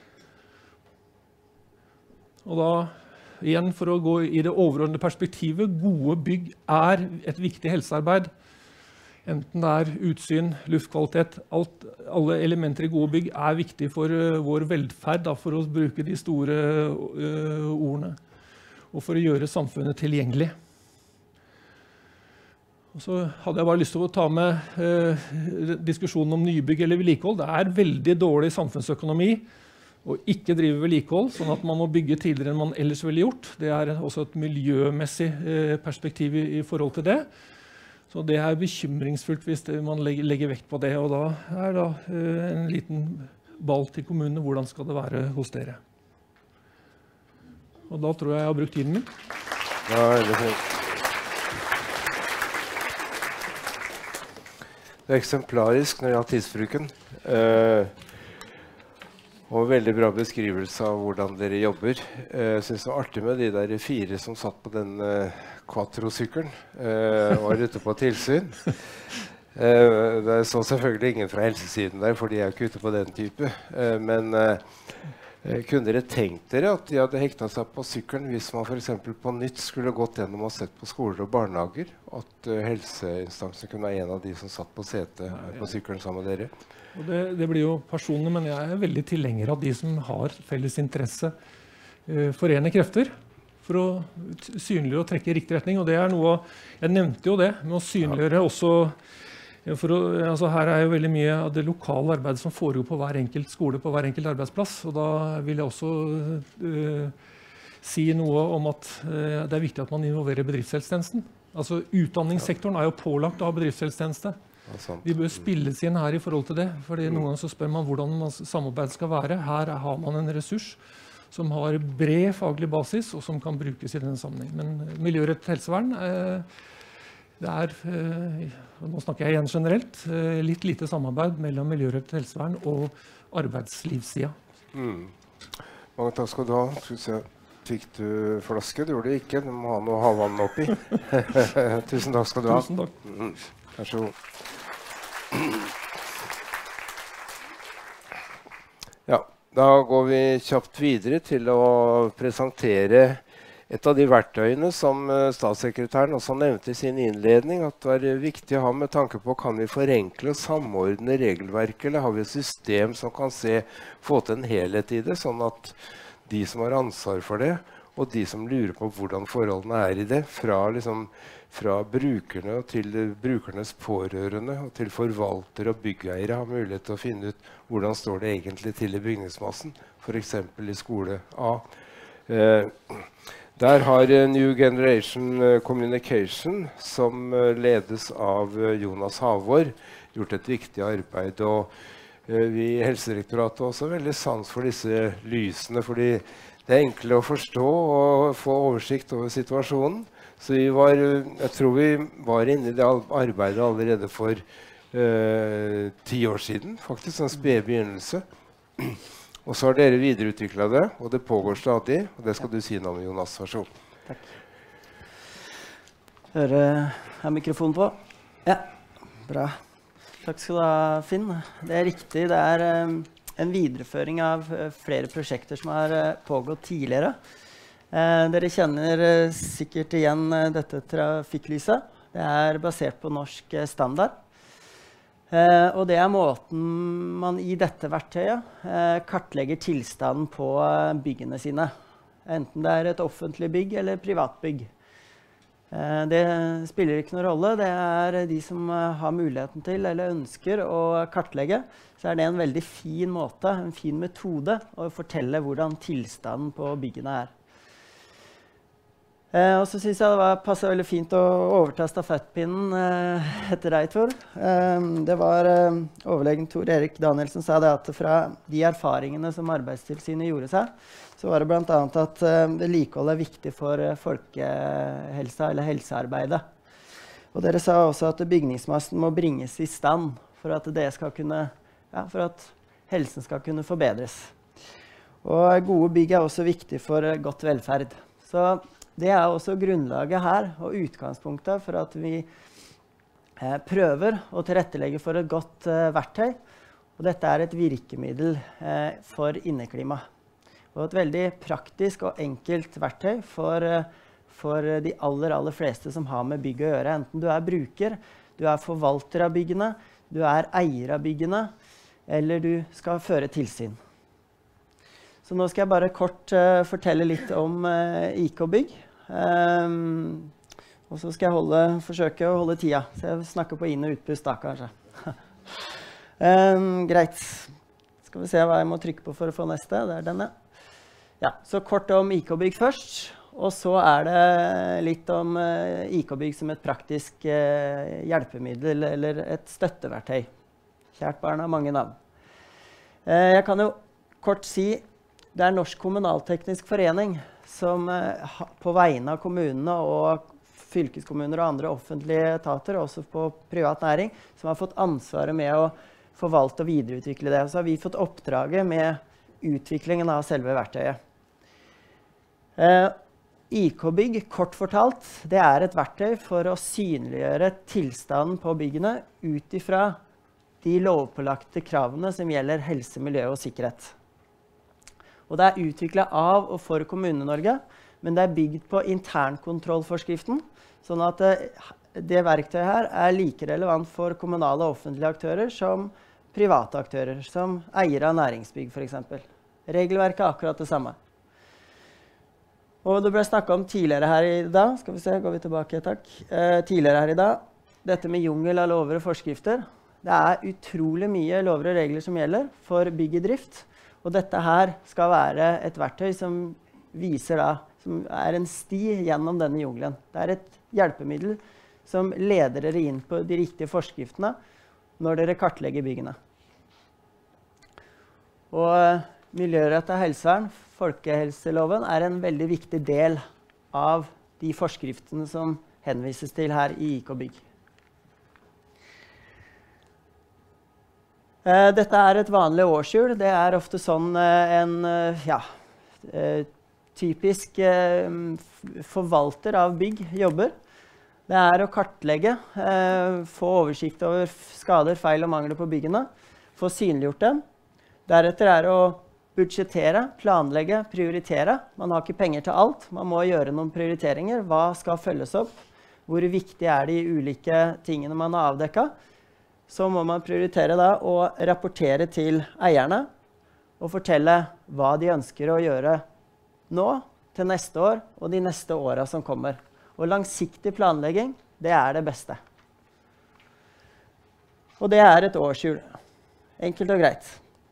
S3: Og da, igjen for å gå i det overordnede perspektivet, gode bygg er et viktig helsearbeid. Enten det er utsyn, luftkvalitet, alt, alle elementer i gode bygg er viktig for uh, vår velferd, da, for å bruke de store uh, ordene, og for å gjøre samfunnet tilgjengelig. Og så hadde jeg bare lyst til å ta med eh, diskusjonen om nybygg eller vedlikehold. Det er veldig dårlig samfunnsøkonomi å ikke drive vedlikehold, sånn at man må bygge tidligere enn man ellers ville gjort. Det er også et miljømessig eh, perspektiv i, i forhold til det. Så det er bekymringsfullt hvis det, man legger, legger vekt på det. Og da er da eh, en liten ball til kommunene. Hvordan skal det være hos dere? Og da tror jeg jeg har brukt tiden min.
S1: Ja, veldig fint. Det er eksemplarisk når jeg har tidsbruken. Eh, og veldig bra beskrivelse av hvordan dere jobber. Eh, jeg synes det var artig med de der fire som satt på den eh, quattro-sykkelen eh, og var ute på tilsyn. Eh, det så selvfølgelig ingen fra helsesiden der, for de er ikke ute på den type. Eh, men eh, kunne dere tenkt dere at de hadde hekta seg på sykkelen hvis man for eksempel på nytt skulle gått gjennom og sett på skoler og barnehager, at uh, helseinstansen kunne være en av de som satt på setet ja, ja. på sykkelen sammen med dere?
S3: Og det, det blir jo personlig, men jeg er veldig tilhenger av de som har felles interesse, uh, forene krefter for å synliggjøre og trekke i riktig retning. Og det er noe, jeg nevnte jo det, med å synliggjøre ja. også For å, altså her er jo veldig mye av det lokale arbeidet som foregår på hver enkelt skole, på hver enkelt arbeidsplass. Og da vil jeg også uh, si noe om at uh, det er viktig at man involverer bedriftshelsetjenesten. Altså utdanningssektoren er jo pålagt av bedriftshelsetjeneste. De bør spilles inn her i forhold til det. Fordi noen ganger så spør man hvordan samarbeid skal være. Her har man en ressurs som har bred faglig basis, og som kan brukes i denne sammenheng. Men miljørettet helsevern uh, det er, eh, nå snakker jeg igjen generelt, eh, litt lite samarbeid mellom miljørettet helsevern og arbeidslivssida.
S1: Mm. Mange takk skal du ha. Skal vi se. Fikk du flaske? Du gjorde det ikke. Du må ha noe havvann oppi. Tusen takk skal du ha.
S3: Tusen takk.
S1: Mm. Vær så god. Ja, da går vi kjapt videre til å presentere et av de verktøyene som uh, statssekretæren også nevnte i sin innledning, at det er viktig å ha med tanke på kan vi forenkle og samordne regelverket, eller har vi et system som kan se, få til en helhet i det, sånn at de som har ansvar for det, og de som lurer på hvordan forholdene er i det, fra, liksom, fra brukerne til brukernes pårørende og til forvaltere og byggeiere har mulighet til å finne ut hvordan står det egentlig til i bygningsmassen, for eksempel i skole A. Uh, Der har uh, New Generation uh, Communication, som uh, ledes av uh, Jonas Havår, gjort et viktig arbeid. Og uh, vi i Helsedirektoratet har også veldig sans for disse lysene, fordi det er enkle å forstå og få oversikt over situasjonen. Så vi var, uh, jeg tror vi var inne i det arbeidet allerede for uh, ti år siden, faktisk en sped begynnelse. Og så har dere videreutviklet det, og det pågår stadig, og det skal du si noe om, Jonas. Vær så god.
S4: Takk. Hører jeg mikrofonen på? Ja, bra. Takk skal du ha, Finn. Det er riktig, det er um, en videreføring av uh, flere prosjekter som har uh, pågått tidligere. Uh, dere kjenner uh, sikkert igjen uh, dette trafikklyset. Det er basert på norsk uh, standard. Eh, og det er måten man i dette verktøyet eh, kartlegger tilstanden på byggene sine. Enten det er et offentlig bygg eller privat bygg. Eh, det spiller ikke noen rolle. Det er de som eh, har muligheten til eller ønsker å kartlegge. Så er det en veldig fin måte, en fin metode å fortelle hvordan tilstanden på byggene er. Eh, og så synes jeg det var, passet veldig fint å overta stafettpinnen eh, etter deg, Tor. Eh, det var eh, overlegen Tor Erik Danielsen sa det at fra de erfaringene som Arbeidstilsynet gjorde seg, så var det blant annet at eh, vedlikehold er viktig for eh, folkehelsa eller helsearbeidet. Og dere sa også at bygningsmassen må bringes i stand for at det skal kunne, ja, for at helsen skal kunne forbedres. Og gode bygg er også viktig for eh, godt velferd. Så det er også grunnlaget her og utgangspunktet for at vi eh, prøver å tilrettelegge for et godt eh, verktøy. Og dette er et virkemiddel eh, for inneklima. Og et veldig praktisk og enkelt verktøy for, eh, for de aller, aller fleste som har med bygg å gjøre. Enten du er bruker, du er forvalter av byggene, du er eier av byggene, eller du skal føre tilsyn. Så nå skal jeg bare kort uh, fortelle litt om uh, I K-bygg. Um, og så skal jeg holde, forsøke å holde tida. Så jeg snakker på inn- og utpust da, kanskje. um, greit. Skal vi se hva jeg må trykke på for å få neste. Det er denne. Ja, så kort om I K-bygg først. Og så er det litt om uh, I K-bygg som et praktisk uh, hjelpemiddel eller et støtteverktøy. Kjært barn har mange navn. Uh, jeg kan jo kort si det er Norsk Kommunalteknisk Forening som eh, på vegne av kommunene og fylkeskommuner og andre offentlige etater, også på privat næring, som har fått ansvaret med å forvalte og videreutvikle det. Og så har vi fått oppdraget med utviklingen av selve verktøyet. Eh, I K-bygg, kort fortalt, det er et verktøy for å synliggjøre tilstanden på byggene ut ifra de lovpålagte kravene som gjelder helse, miljø og sikkerhet. Og det er utviklet av og for Kommune-Norge, men det er bygd på internkontrollforskriften, sånn at det, det verktøyet her er like relevant for kommunale og offentlige aktører som private aktører, som eier av næringsbygg for eksempel. Regelverket er akkurat det samme. Og det ble snakket om tidligere her i dag, skal vi se, går vi tilbake, takk. Eh, tidligere her i dag, dette med jungel av lover og forskrifter. Det er utrolig mye lover og regler som gjelder for bygg i drift. Og dette her skal være et verktøy som viser da, som er en sti gjennom denne jungelen. Det er et hjelpemiddel som leder dere inn på de riktige forskriftene når dere kartlegger byggene. Og miljørettet helsevern, folkehelseloven, er en veldig viktig del av de forskriftene som henvises til her i I K-bygg. Uh, dette er et vanlig årshjul. Det er ofte sånn uh, en uh, ja, uh, typisk uh, forvalter av bygg jobber. Det er å kartlegge, uh, få oversikt over skader, feil og mangler på byggene, få synliggjort dem. Deretter er å budsjettere, planlegge, prioritere. Man har ikke penger til alt. Man må gjøre noen prioriteringer. Hva skal følges opp? Hvor viktig er de ulike tingene man har avdekket? Så må man prioritere da å rapportere til eierne og fortelle hva de ønsker å gjøre nå, til neste år og de neste årene som kommer. Og langsiktig planlegging, det er det beste. Og det er et årshjul. Enkelt og greit.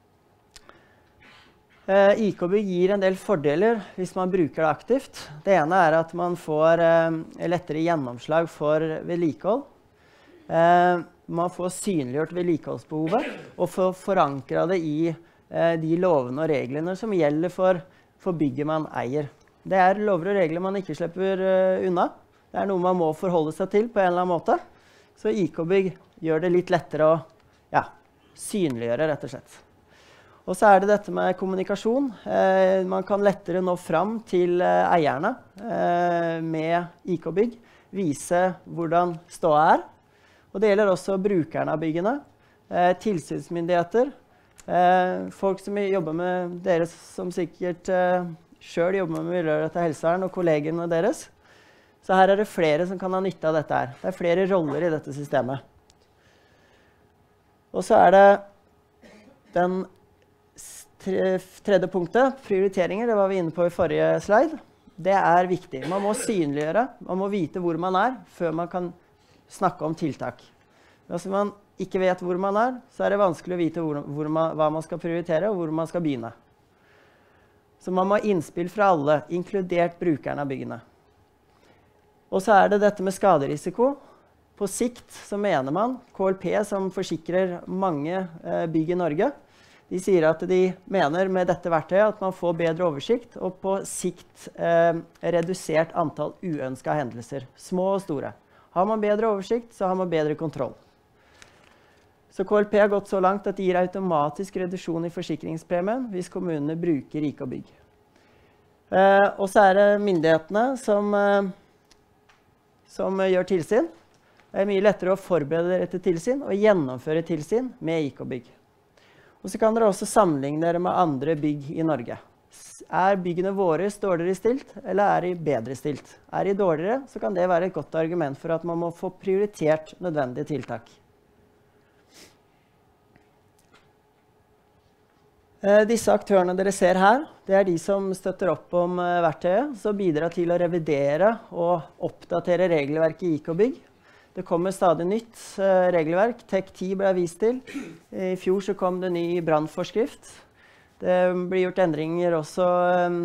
S4: Eh, I K-bygg gir en del fordeler hvis man bruker det aktivt. Det ene er at man får eh, lettere gjennomslag for vedlikehold. Eh, man får synliggjort vedlikeholdsbehovet og får forankret det i eh, de lovene og reglene som gjelder for, for bygget man eier. Det er lover og regler man ikke slipper uh, unna. Det er noe man må forholde seg til på en eller annen måte. Så I K-bygg gjør det litt lettere å ja, synliggjøre, rett og slett. Og så er det dette med kommunikasjon. Eh, man kan lettere nå fram til eh, eierne eh, med I K-bygg, vise hvordan ståa er. Og det gjelder også brukerne av byggene, eh, tilsynsmyndigheter, eh, folk som jobber med dere som sikkert eh, selv jobber med miljørettet helsevern og kollegene deres. Så her er det flere som kan ha nytte av dette her. Det er flere roller i dette systemet. Og så er det den tredje punktet, prioriteringer, det var vi inne på i forrige slide. Det er viktig. Man må synliggjøre, man må vite hvor man er, før man kan snakke om tiltak. Hvis man ikke vet hvor man er, så er det vanskelig å vite hvor, hvor man, hva man skal prioritere, og hvor man skal begynne. Så man må ha innspill fra alle, inkludert brukerne av byggene. Og så er det dette med skaderisiko. På sikt så mener man, K L P som forsikrer mange eh, bygg i Norge, de sier at de mener med dette verktøyet at man får bedre oversikt og på sikt eh, redusert antall uønskede hendelser, små og store. Har man bedre oversikt, så har man bedre kontroll. Så K L P har gått så langt at de gir automatisk reduksjon i forsikringspremien hvis kommunene bruker I K bygg. Eh, og så er det myndighetene som, eh, som gjør tilsyn. Det er mye lettere å forberede dere til tilsyn og gjennomføre tilsyn med I K bygg. Og så kan dere også sammenligne dere med andre bygg i Norge. Er byggene våre dårligere stilt, eller er de bedre stilt? Er de dårligere, så kan det være et godt argument for at man må få prioritert nødvendige tiltak. Eh, disse aktørene dere ser her, det er de som støtter opp om eh, verktøyet, som bidrar til å revidere og oppdatere regelverket I K bygg. Det kommer stadig nytt eh, regelverk. T E C ti ble vist til. I fjor så kom det ny brannforskrift. Det blir gjort endringer også eh,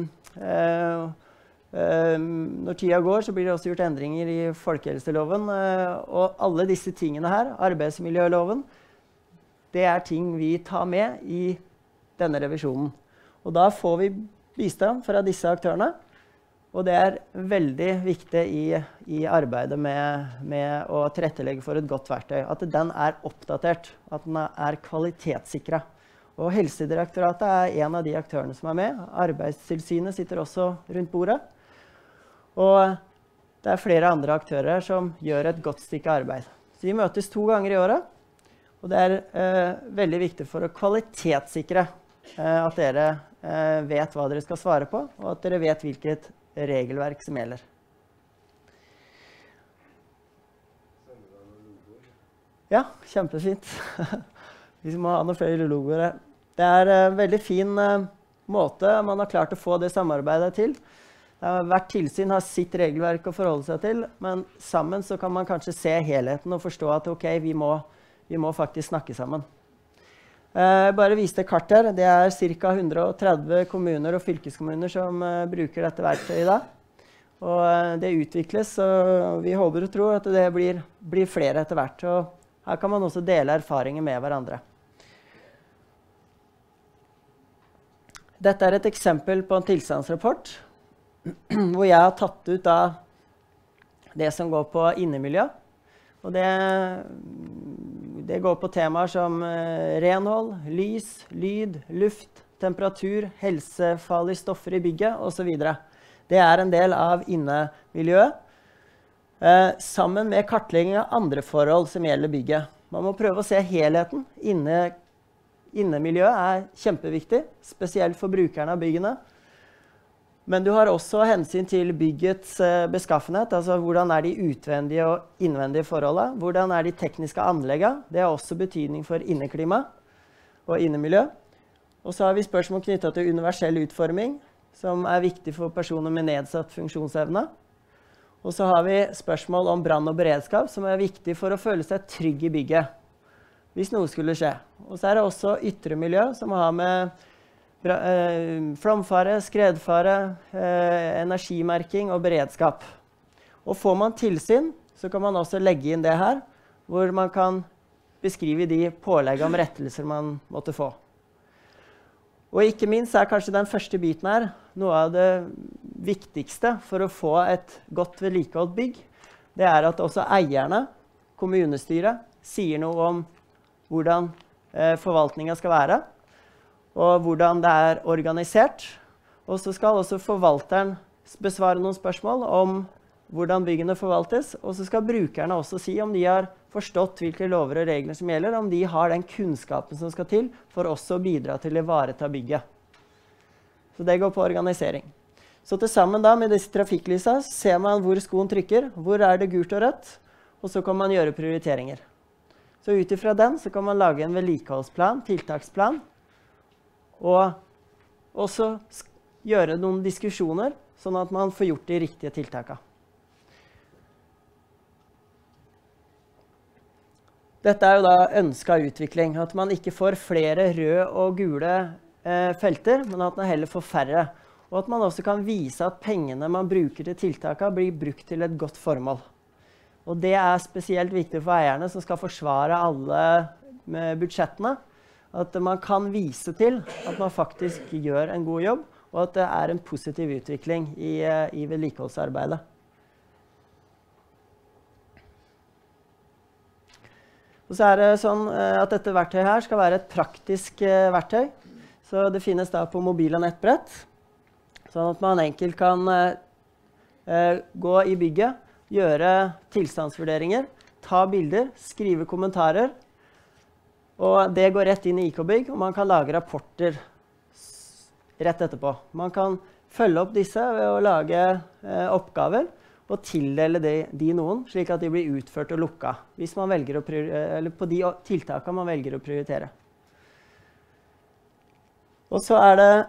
S4: eh, når tida går, så blir det også gjort endringer I folkehelseloven. Eh, og alle disse tingene her, arbeidsmiljøloven, det er ting vi tar med I denne revisjonen. Og da får vi bistand fra disse aktørene. Og det er veldig viktig I, I arbeidet med, med å tilrettelegge for et godt verktøy. At den er oppdatert, at den er kvalitetssikret. Og Helsedirektoratet er en av de aktørene som er med. Arbeidstilsynet sitter også rundt bordet. Og det er flere andre aktører som gjør et godt stykke arbeid. Så vi møtes to ganger I året. Og det er eh, veldig viktig for å kvalitetssikre eh, at dere eh, vet hva dere skal svare på, og at dere vet hvilket regelverk som gjelder. Ja, kjempefint. Vi må ha noen flere logoer. Det er en veldig fin uh, måte man har klart å få det samarbeidet til. Uh, hvert tilsyn har sitt regelverk å forholde seg til, men sammen så kan man kanskje se helheten og forstå at ok, vi må, vi må faktisk snakke sammen. Uh, bare vise det kart her. Det er ca. hundre og tretti kommuner og fylkeskommuner som uh, bruker dette verktøyet I dag. Og uh, det utvikles, og vi håper og tror at det blir, blir flere etter hvert. Og her kan man også dele erfaringer med hverandre. Dette er et eksempel på en tilstandsrapport, hvor jeg har tatt ut av det som går på innemiljø. Og det, det går på temaer som eh, renhold, lys, lyd, luft, temperatur, helsefarlige stoffer I bygget og så videre. Det er en del av innemiljøet, eh, sammen med kartlegging av andre forhold som gjelder bygget. Man må prøve å se helheten. Inne, innemiljøet er kjempeviktig, spesielt for brukerne av byggene. Men du har også hensyn til byggets beskaffenhet, altså hvordan er de utvendige og innvendige forholdene, hvordan er de tekniske anleggene, det har også betydning for inneklima og innemiljø. Og så har vi spørsmål knyttet til universell utforming, som er viktig for personer med nedsatt funksjonsevne. Og så har vi spørsmål om brann og beredskap, som er viktig for å føle seg trygg I bygget, hvis noe skulle skje. Og så er det også ytre miljø, som har med flomfare, skredfare, eh, energimerking og beredskap. Og får man tilsyn, så kan man også legge inn det her, hvor man kan beskrive de pålegg om rettelser man måtte få. Og ikke minst er kanskje den første biten her noe av det viktigste for å få et godt vedlikeholdt bygg. Det er at også eierne, kommunestyret, sier noe om hvordan eh, forvaltningen skal være, og hvordan det er organisert. Og så skal også forvalteren besvare noen spørsmål om hvordan byggene forvaltes, og så skal brukerne også si om de har forstått hvilke lover og regler som gjelder, om de har den kunnskapen som skal til for også å bidra til å ivareta bygget. Så det går på organisering. Så til sammen da med disse trafikklysa ser man hvor skoen trykker, hvor er det gult og rødt, og så kan man gjøre prioriteringer. Så ut ifra den så kan man lage en vedlikeholdsplan, tiltaksplan, og også gjøre noen diskusjoner, sånn at man får gjort de riktige tiltakene. Dette er jo da ønsket utvikling, at man ikke får flere røde og gule eh, felter, men at man heller får færre. Og at man også kan vise at pengene man bruker til tiltakene blir brukt til et godt formål. Og det er spesielt viktig for eierne som skal forsvare alle budsjettene. At man kan vise til at man faktisk gjør en god jobb, og at det er en positiv utvikling i, i vedlikeholdsarbeidet. Og så er det sånn at dette verktøyet her skal være et praktisk verktøy. Så det finnes da på mobil- og nettbrett, sånn at man enkelt kan eh, gå i bygget, gjøre tilstandsvurderinger, ta bilder, skrive kommentarer, og det går rett inn i IKBygg, og man kan lage rapporter rett etterpå. Man kan følge opp disse ved å lage eh, oppgaver, og tildele de, de noen, slik at de blir utført og lukket, hvis man velger å eller på de tiltakene man velger å prioritere. Og så er det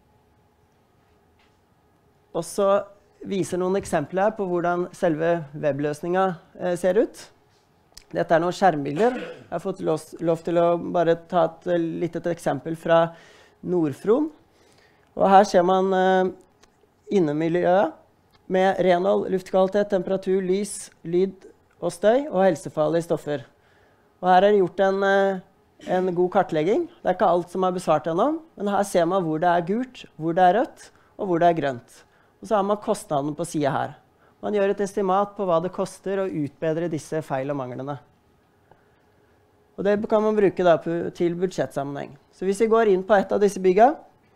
S4: også viser noen eksempler her på hvordan selve webløsningen eh, ser ut. Dette er noen skjermbilder. Jeg har fått lov, lov til å bare ta et lite eksempel fra Nordfron. Og her ser man eh, innemiljøet med renhold, luftkvalitet, temperatur, lys, lyd og støy og helsefarlige stoffer. Og her er det gjort en, en god kartlegging. Det er ikke alt som er besvart ennå, men her ser man hvor det er gult, hvor det er rødt og hvor det er grønt. Og så har man kostnaden på siden her. Man gjør et estimat på hva det koster å utbedre disse feil og manglene. Og det kan man bruke da til budsjettsammenheng. Så hvis vi går inn på et av disse byggene,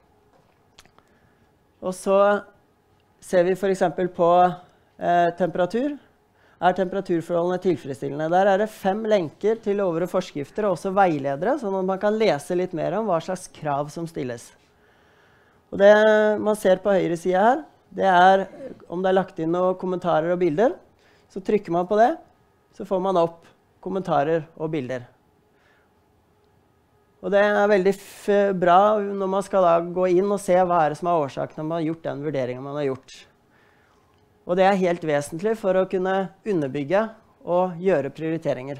S4: og så ser vi for eksempel på eh, temperatur. Er temperaturforholdene tilfredsstillende? Der er det fem lenker til lover og forskrifter og også veiledere, sånn at man kan lese litt mer om hva slags krav som stilles. Og det man ser på høyre side her, det er om det er lagt inn noen kommentarer og bilder. Så trykker man på det, så får man opp kommentarer og bilder. Og det er veldig bra når man skal da gå inn og se hva er det som er årsaken når man har gjort den vurderingen man har gjort. Og det er helt vesentlig for å kunne underbygge og gjøre prioriteringer.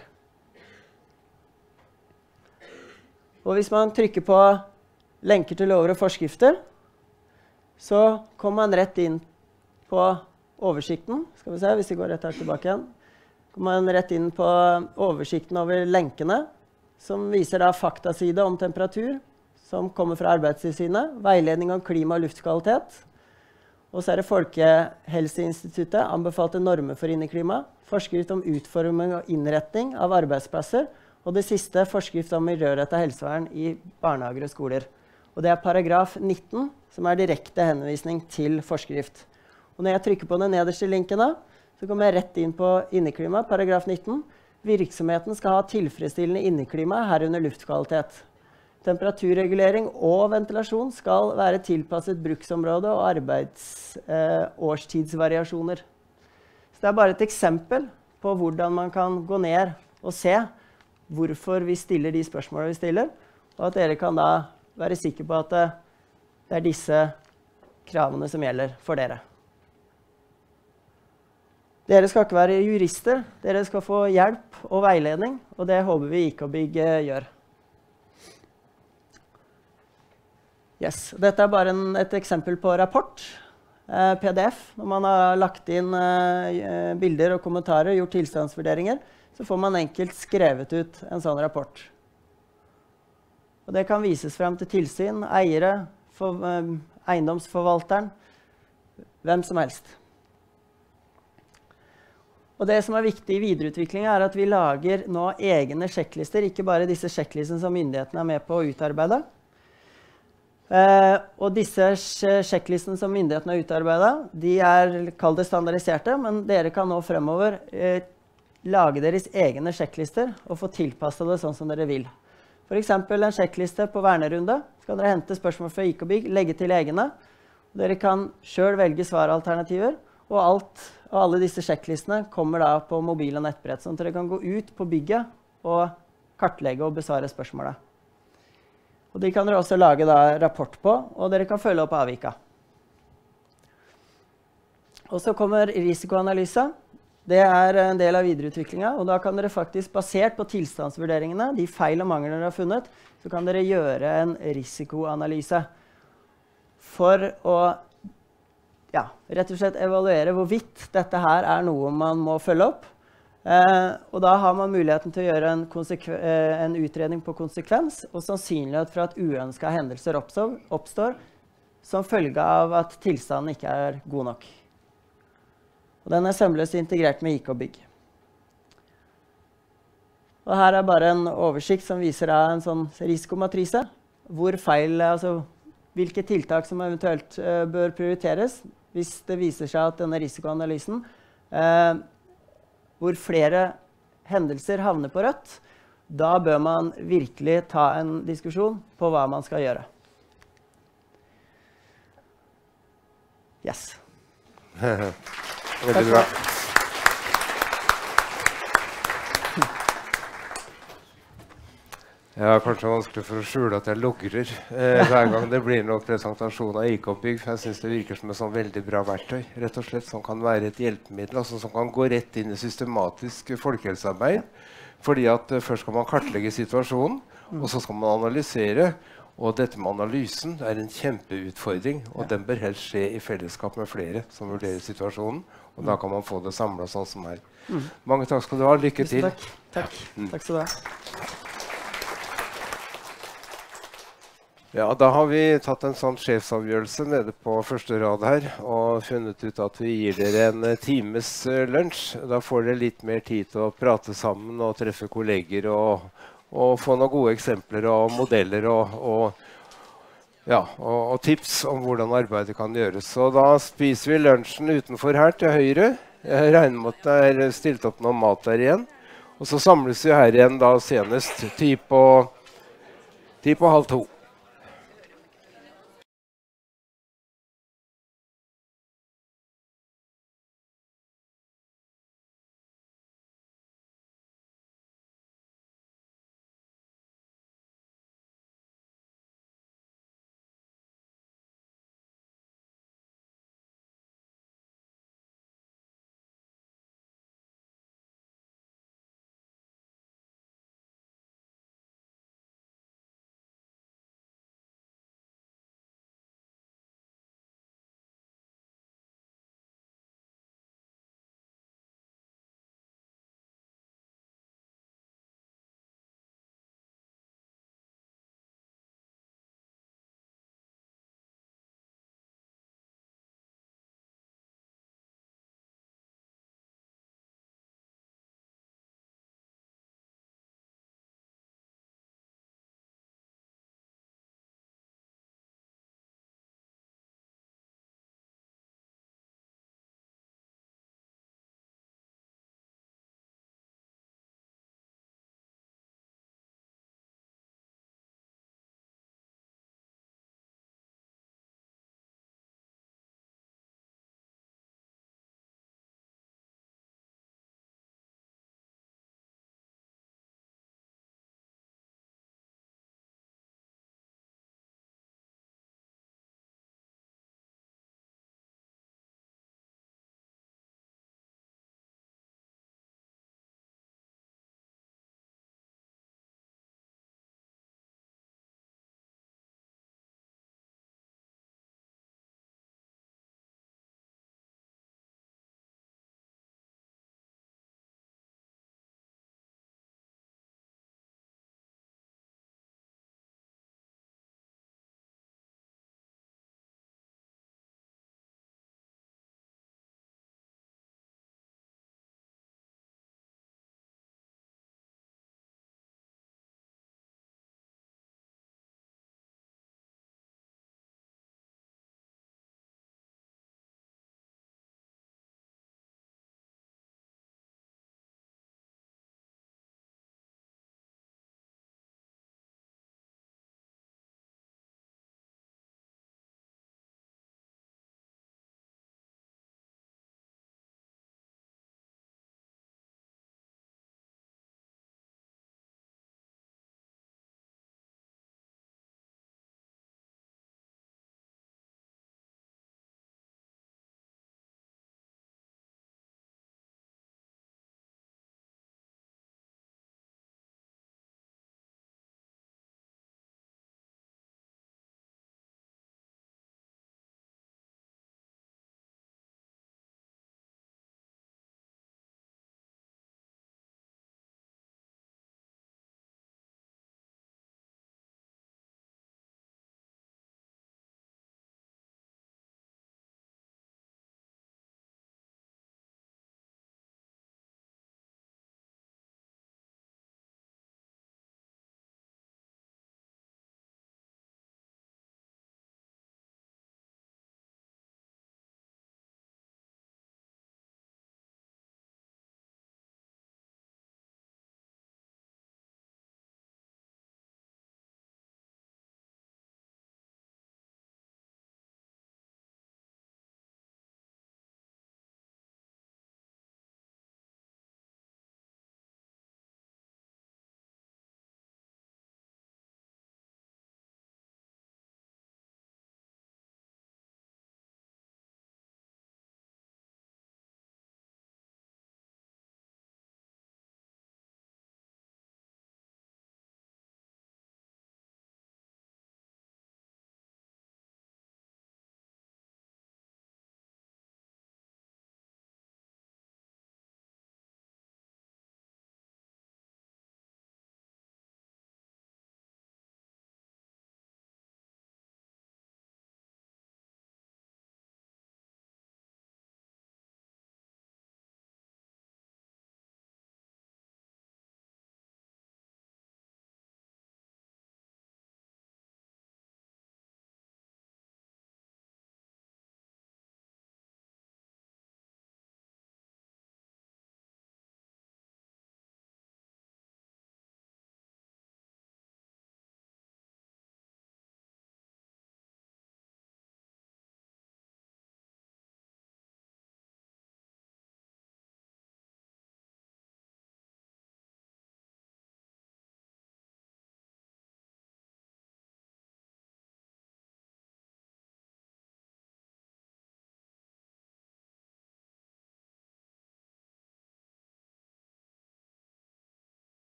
S4: Og hvis man trykker på lenker til lover og forskrifter, så kommer man rett inn på oversikten. Skal vi se, hvis vi går rett her tilbake igjen. Kommer man rett inn på oversikten over lenkene, som viser da faktaside om temperatur, som kommer fra Arbeidstilsynet, veiledning om klima og luftkvalitet, og så er det Folkehelseinstituttet, anbefalte normer for inneklima, forskrift om utforming og innretning av arbeidsplasser, og det siste, forskrift om miljørettet helsevern i barnehager og skoler. Og det er paragraf nitten, som er direkte henvisning til forskrift. Og når jeg trykker på den nederste linken da, så kommer jeg rett inn på inneklima, paragraf nitten, virksomheten skal ha tilfredsstillende inneklima, herunder luftkvalitet. Temperaturregulering og ventilasjon skal være tilpasset bruksområde og arbeidsårstidsvariasjoner. Eh, Så det er bare et eksempel på hvordan man kan gå ned og se hvorfor vi stiller de spørsmålene vi stiller, og at dere kan da være sikre på at det er disse kravene som gjelder for dere. Dere skal ikke være jurister, dere skal få hjelp og veiledning, og det håper vi IKBygg gjør. Yes. Dette er bare en, et eksempel på rapport, eh, P D F. Når man har lagt inn eh, bilder og kommentarer, gjort tilstandsvurderinger, så får man enkelt skrevet ut en sånn rapport. Og det kan vises frem til tilsyn, eiere, for, eh, eiendomsforvalteren, hvem som helst. Og det som er viktig i videreutviklingen er at vi lager nå egne sjekklister, ikke bare disse sjekklistene som myndighetene er med på å utarbeide. Eh, og disse sjekklistene som myndighetene har utarbeidet, de er kalt det standardiserte, men dere kan nå fremover eh, lage deres egne sjekklister og få tilpasset det sånn som dere vil. For eksempel en sjekkliste på vernerunde. Skal dere hente spørsmål fra IKBygg, legge til egne. Dere kan selv velge svaralternativer, og alt og alle disse sjekklistene kommer da på mobil og nettbrett, sånn at dere kan gå ut på bygget og kartlegge og besvare spørsmålet. Og de kan dere også lage da rapport på, og dere kan følge opp avvika. Og så kommer risikoanalyse. Det er en del av videreutviklingen, og da kan dere faktisk, basert på tilstandsvurderingene, de feil og mangler dere har funnet, så kan dere gjøre en risikoanalyse for å ja, rett og slett evaluere hvorvidt dette her er noe man må følge opp. Eh, og da har man muligheten til å gjøre en, eh, en utredning på konsekvens og sannsynlighet for at uønskede hendelser oppstår, oppstår som følge av at tilstanden ikke er god nok. Og den er sømløst integrert med I K-bygg. Og her er bare en oversikt som viser en sånn risikomatrise, hvor feil, altså hvilke tiltak som eventuelt uh, bør prioriteres, hvis det viser seg at denne risikoanalysen, uh, hvor flere hendelser havner på rødt, da bør man virkelig ta en diskusjon på hva man skal gjøre. Yes.
S1: Veldig bra. Det er kanskje vanskelig for å skjule at jeg logrer eh, hver gang det blir noen presentasjon av I K-bygg, for jeg synes det virker som et sånn veldig bra verktøy, rett og slett, som kan være et hjelpemiddel, altså som kan gå rett inn i systematisk folkehelsearbeid, fordi at eh, først skal man kartlegge situasjonen, og så skal man analysere, og dette med analysen er en kjempeutfordring, og den bør helst skje i fellesskap med flere som vurderer situasjonen, og da kan man få det samlet sånn som her. Mm. Mange takk skal du ha, lykke til.
S4: Takk, takk. Mm. Takk skal du ha.
S1: Ja, da har vi tatt en sånn sjefsavgjørelse nede på første rad her, og funnet ut at vi gir dere en times uh, lunsj. Da får dere litt mer tid til å prate sammen og treffe kolleger og, og få noen gode eksempler og modeller og, og, ja, og, og tips om hvordan arbeidet kan gjøres. Så da spiser vi lunsjen utenfor her til høyre. Jeg regner med at det er stilt opp noe mat der igjen. Og så samles vi her igjen da senest ti på, ti på halv to.